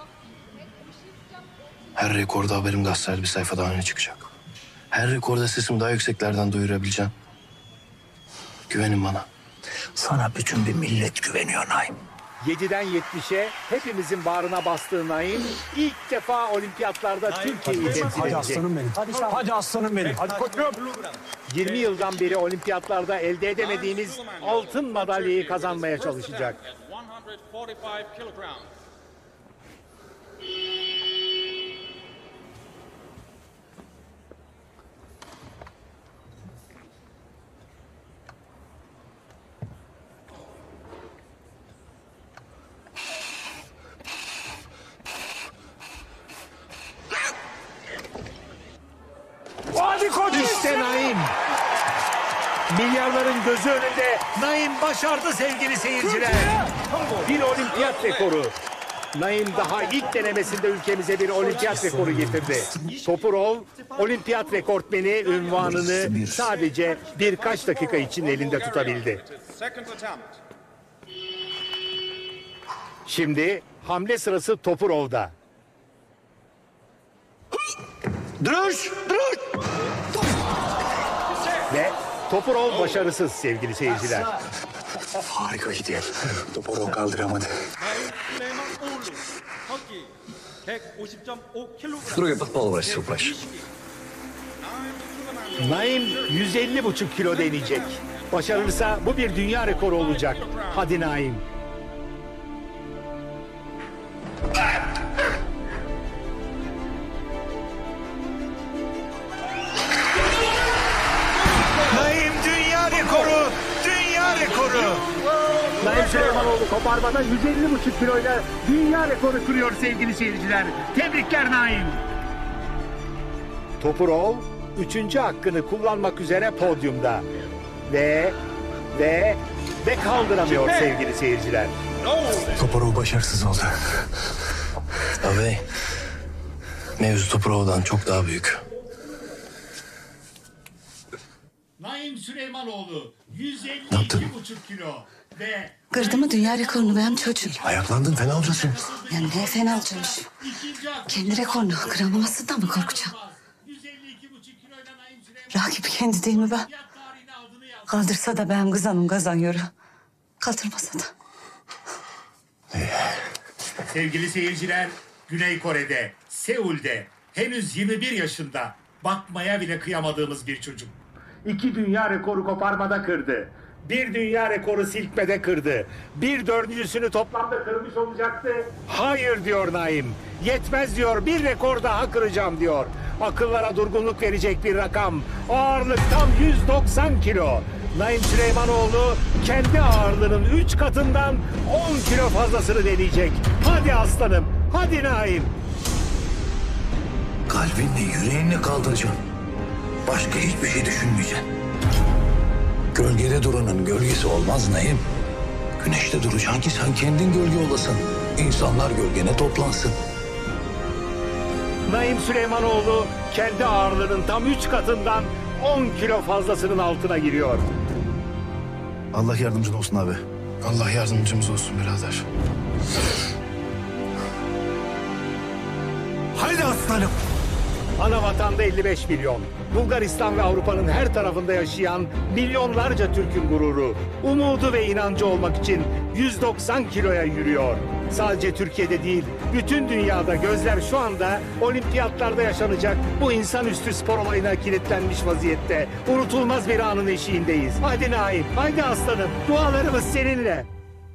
Her rekorda haberim gazetede bir sayfa daha öne çıkacak. Her rekorda sesimi daha yükseklerden duyurabileceğim. Güvenin bana. Sana bütün bir millet güveniyor Naim. 7'den 70'e hepimizin bağrına bastığı Naim ilk defa olimpiyatlarda Türkiye'yi temsil edecek. Hadi aslanım benim. Hadi aslanım benim. Hadi koçum. 20 yıldan beri olimpiyatlarda elde edemediğimiz altın madalyayı kazanmaya çalışacak. Hadi koç. İşte Naim. Milyarların gözü önünde Naim başardı sevgili seyirciler. Bir olimpiyat rekoru. Naim daha ilk denemesinde ülkemize bir olimpiyat rekoru getirdi. Topurov, olimpiyat rekortmeni unvanını sadece birkaç dakika için elinde tutabildi. Şimdi hamle sırası Topurov'da. Duruş! Ve Topurov başarısız sevgili seyirciler. Harika gidiyor. Topurov kaldıramadı. Drugi put polovrać, suplaš. Naim 150,5 kilo deneyecek. Başarırsa bu bir dünya rekoru olacak. Hadi Naim. Naim dünya rekoru! Dünya rekoru! Naim Süleymanoğlu koparmada 150,5 kiloyla dünya rekoru kırıyor sevgili seyirciler. Tebrikler Naim. Topurov 3. hakkını kullanmak üzere podyumda. Ve kaldıramıyor sevgili seyirciler. Topurov başarısız oldu. Abi, mevzu Topurov'dan çok daha büyük. Naim Süleymanoğlu 152,5 kilo ve... Kırdı mı dünya rekorunu benim çocuğum? Ayaklandın, fena olacaksın. Ya ne fena olacakmış. Kendi rekorunu kıramamasından mı korkacağım? Rakip kendi değil mi ben? Kaldırsa da benim kızanım kazanıyor. Kaldırmasa da. Sevgili seyirciler, Güney Kore'de, Seul'de henüz 21 yaşında bakmaya bile kıyamadığımız bir çocuk. 2 dünya rekoru koparmada kırdı. 1 dünya rekoru silkmede kırdı. 1/4'sünü toplamda kırmış olacaktı. Hayır diyor Naim. Yetmez diyor, bir rekor daha kıracağım diyor. Akıllara durgunluk verecek bir rakam. Ağırlık tam 190 kilo. Naim Süleymanoğlu kendi ağırlığının 3 katından 10 kilo fazlasını deneyecek. Hadi aslanım, hadi Naim. Kalbinle, yüreğinle kaldıracaksın. Başka hiçbir şey düşünmeyeceksin. Gölgede duranın gölgesi olmaz Naim. Güneşte duracaksın ki sen kendin gölge olasın. İnsanlar gölgene toplansın. Naim Süleymanoğlu kendi ağırlığının tam 3 katından 10 kilo fazlasının altına giriyor. Allah yardımcın olsun abi. Allah yardımcımız olsun birader. Haydi aslanım. Ana vatanda 55 milyon. Bulgaristan ve Avrupa'nın her tarafında yaşayan milyonlarca Türk'ün gururu, umudu ve inancı olmak için 190 kiloya yürüyor. Sadece Türkiye'de değil, bütün dünyada gözler şu anda olimpiyatlarda yaşanacak bu insanüstü spor olayına kilitlenmiş vaziyette. Unutulmaz bir anın eşiğindeyiz. Hadi Naim, hadi aslanım, dualarımız seninle.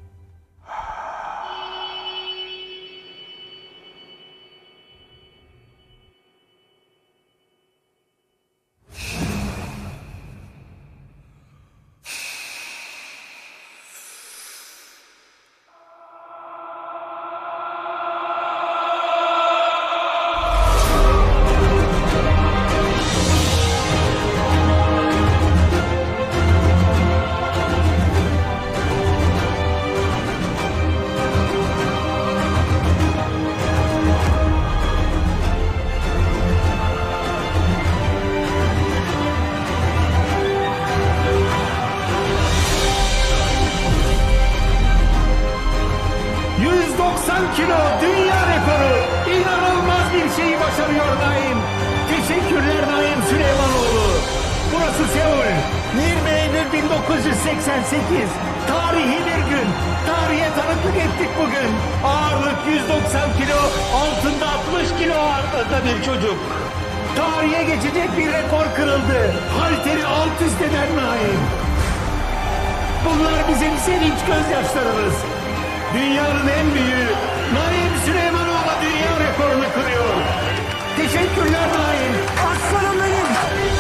Kilo dünya rekoru. İnanılmaz bir şeyi başarıyor Naim. Teşekkürler Naim Süleymanoğlu. Burası Seul. 20 Eylül 1988. Tarihi bir gün. Tarihe tanıklık ettik bugün. Ağırlık 190 kilo, altında 60 kilo ağırlığında bir çocuk. Tarihe geçecek bir rekor kırıldı. Halteri alt üst eden Naim. Bunlar bizim sevinç gözyaşlarımız. Dünyanın en büyüğü Naim Süleymanoğlu dünya rekorunu kırıyor. Teşekkürler Naim. Aslanım benim.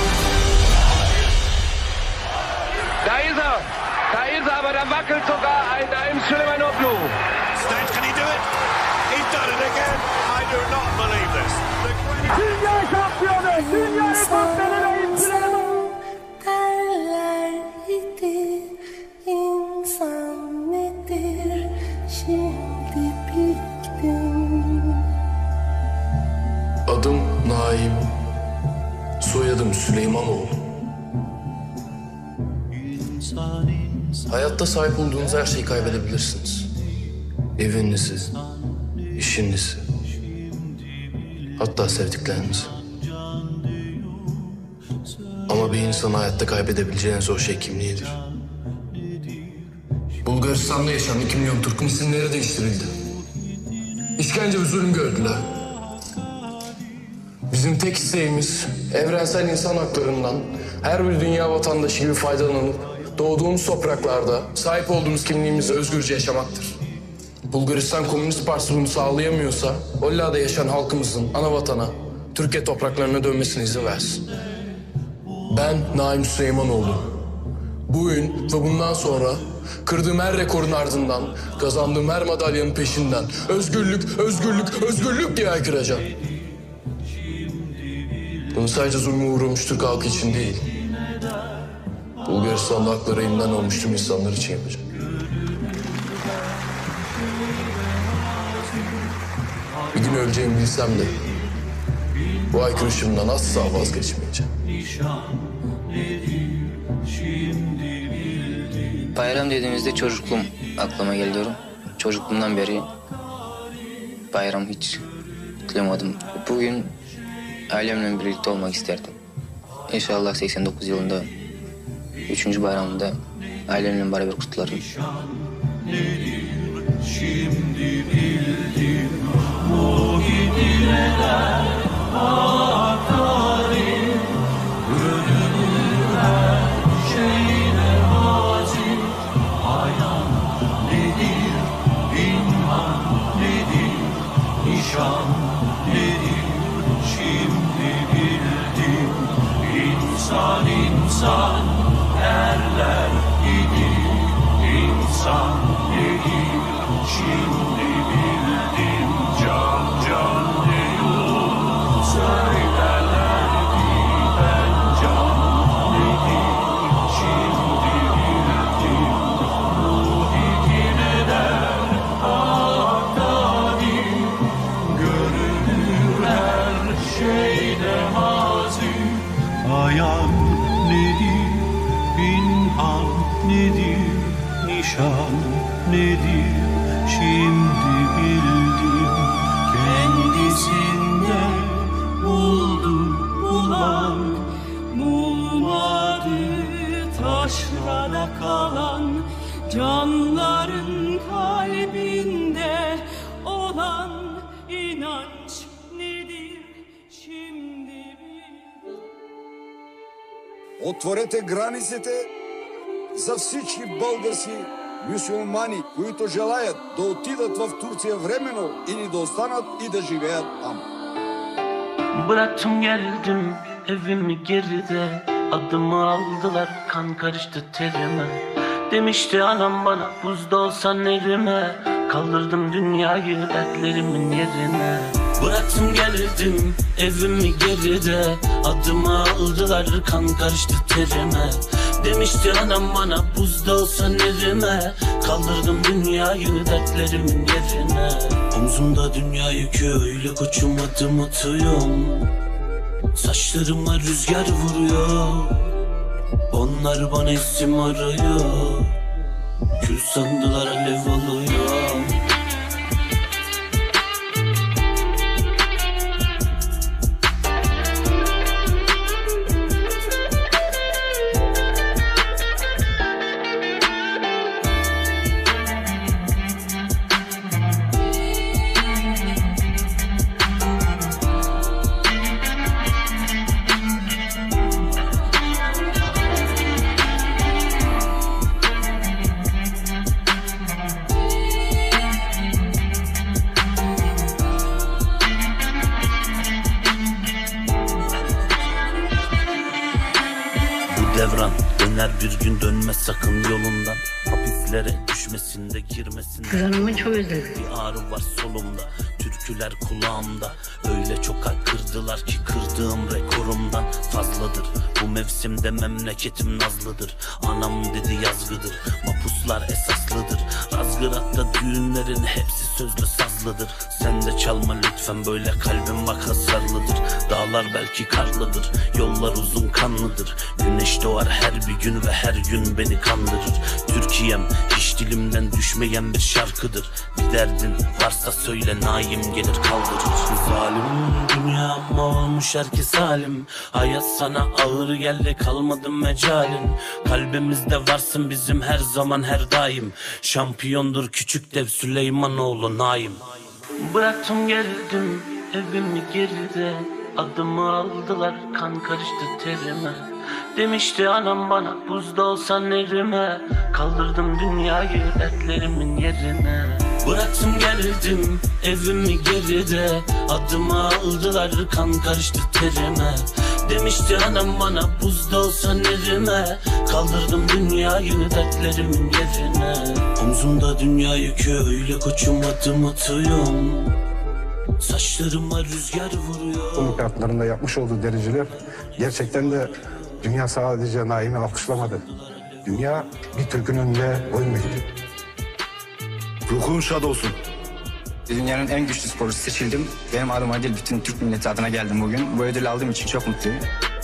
Da ist er. Da ist er, aber da wackelt sogar ein Naim Süleymanoğlu. Stage, can he do it? He's done it again. I do not believe this. Dünya şampiyonu, dünya rekortmeni Naim Süleymanoğlu. Derler idi insan nedir? Şimdi bildim. Adım Naim, soyadım Süleymanoğlu. Hayatta sahip olduğunuz her şeyi kaybedebilirsiniz. Evinizi, işinizi, hatta sevdiklerinizi. Ama bir insan hayatta kaybedebileceği en zor şey kimliğidir. Bulgaristan'da yaşayan 2 milyon Türk'ün isimleri değiştirildi. İşkence ve zulüm gördüler. Bizim tek isteğimiz evrensel insan haklarından her bir dünya vatandaşı gibi faydalanıp doğduğumuz topraklarda sahip olduğumuz kimliğimizi özgürce yaşamaktır. Bulgaristan Komünist Partisi bunu sağlayamıyorsa Hollanda yaşayan halkımızın ana vatana, Türkiye topraklarına dönmesine izin versin. Ben Naim Süleymanoğlu. Bugün ve bundan sonra kırdığım her rekorun ardından, kazandığım her madalyanın peşinden özgürlük, özgürlük, özgürlük diye haykıracağım. Bunu sadece zulme uğramış Türk halkı için değil, Bulgaristan'da hakları elinden olmuş tüm insanlar için yapacağım. Bir gün öleceğimi bilsem de bu haykırışımdan asla vazgeçmeyeceğim. Bayram dediğimizde çocukluğum aklıma geliyor. Çocukluğumdan beri bayram hiç kutlayamadım. Bugün ailemle birlikte olmak isterdim. İnşallah 89 yılında 3. bayramında ailemle beraber kutlarım. Şimdi bildim o gidileler tarih ölümü her şeyine hazin ayan nedir binhan nedir nişan nedir şimdi bildim. İnsan insan derler idi. İnsan nedir şimdi bildim. Can can diyor söylerlerdi. Ben can nedir şimdi bildim. Ruhi ne der Hakkani. Görünür her şeyde mazi. Ayan nedir, pinhan nedir, nişan nedir, şimdi bildim. Kendisinde buldu bulan, bulmadı taşlara kalan. Canların kalbinde olan inanç nedir şimdi bildim. Отворете границите за всички български мюсюлмани, които желаят да отидат в Турция временно или да останат и да живеят там. Bıraktım geldim evimi geride. Adımı aldılar kan karıştı terime. Demişti anam bana buzda olsan elime. Kaldırdım dünyayı dertlerimin yerine. Bıraktım geldim evimi geride. Adımı aldılar kan karıştı terime. Demişti anam bana buzda olsan elime. Kaldırdım dünyayı dertlerimin yerine. Omzumda dünya yükü öyle koçum adım atıyorum. Saçlarıma rüzgar vuruyor. Onlar bana isim arıyor. Kül sandılar alev alıyor. Devran döner bir gün dönmez sakın yolundan. Hapislere düşmesinde girmesinde. Kızanımı çok özledim. Bir ağrı var solumda, türküler kulağımda. Öyle çok kalp kırdılar ki kırdığım rekorumdan fazladır. Bu mevsimde memleketim nazlıdır. Anam dedi yazgıdır, mapuslar esaslıdır. Razgırat'ta düğünlerin hepsi sözlü sazlıdır. Sen de çalma lütfen böyle kalbim bak hasarlıdır. Dağlar belki karlıdır, yollar uzun kanlıdır. Güneş doğar her bir gün ve her gün beni kandırır. Türkiye'm hiç dilimden düşmeyen bir şarkıdır. Bir derdin varsa söyle naim gelir kaldırır. Zalim dünya ama olmuş herkes halim. Hayat sana ağır geldi kalmadım mecalin. Kalbimizde varsın bizim her zaman her daim. Şampiyondur küçük dev Süleymanoğlu Naim. Bıraktım geldim evimi geride. Adımı aldılar kan karıştı terime. Demişti anam bana buzda olsan erime. Kaldırdım dünyayı dertlerimin yerine. Bıraktım geldim evimi geride. Adımı aldılar kan karıştı terime. Demişti anam bana buzda olsan erime. Kaldırdım dünyayı dertlerimin yerine. Omzumda dünya yükü öyle koçum adım atıyorum. Saçlarıma rüzgar vuruyor. Bunun kartlarında yapmış olduğu dereceler gerçekten de dünya sadece Naim'i alkışlamadı. Dünya bir Türk'ün önünde boyun eğdi. Ruhun şad olsun. Dünyanın en güçlü sporcusu seçildim. Benim adıma değil bütün Türk milleti adına geldim bugün. Bu ödülü aldığım için çok mutluyum.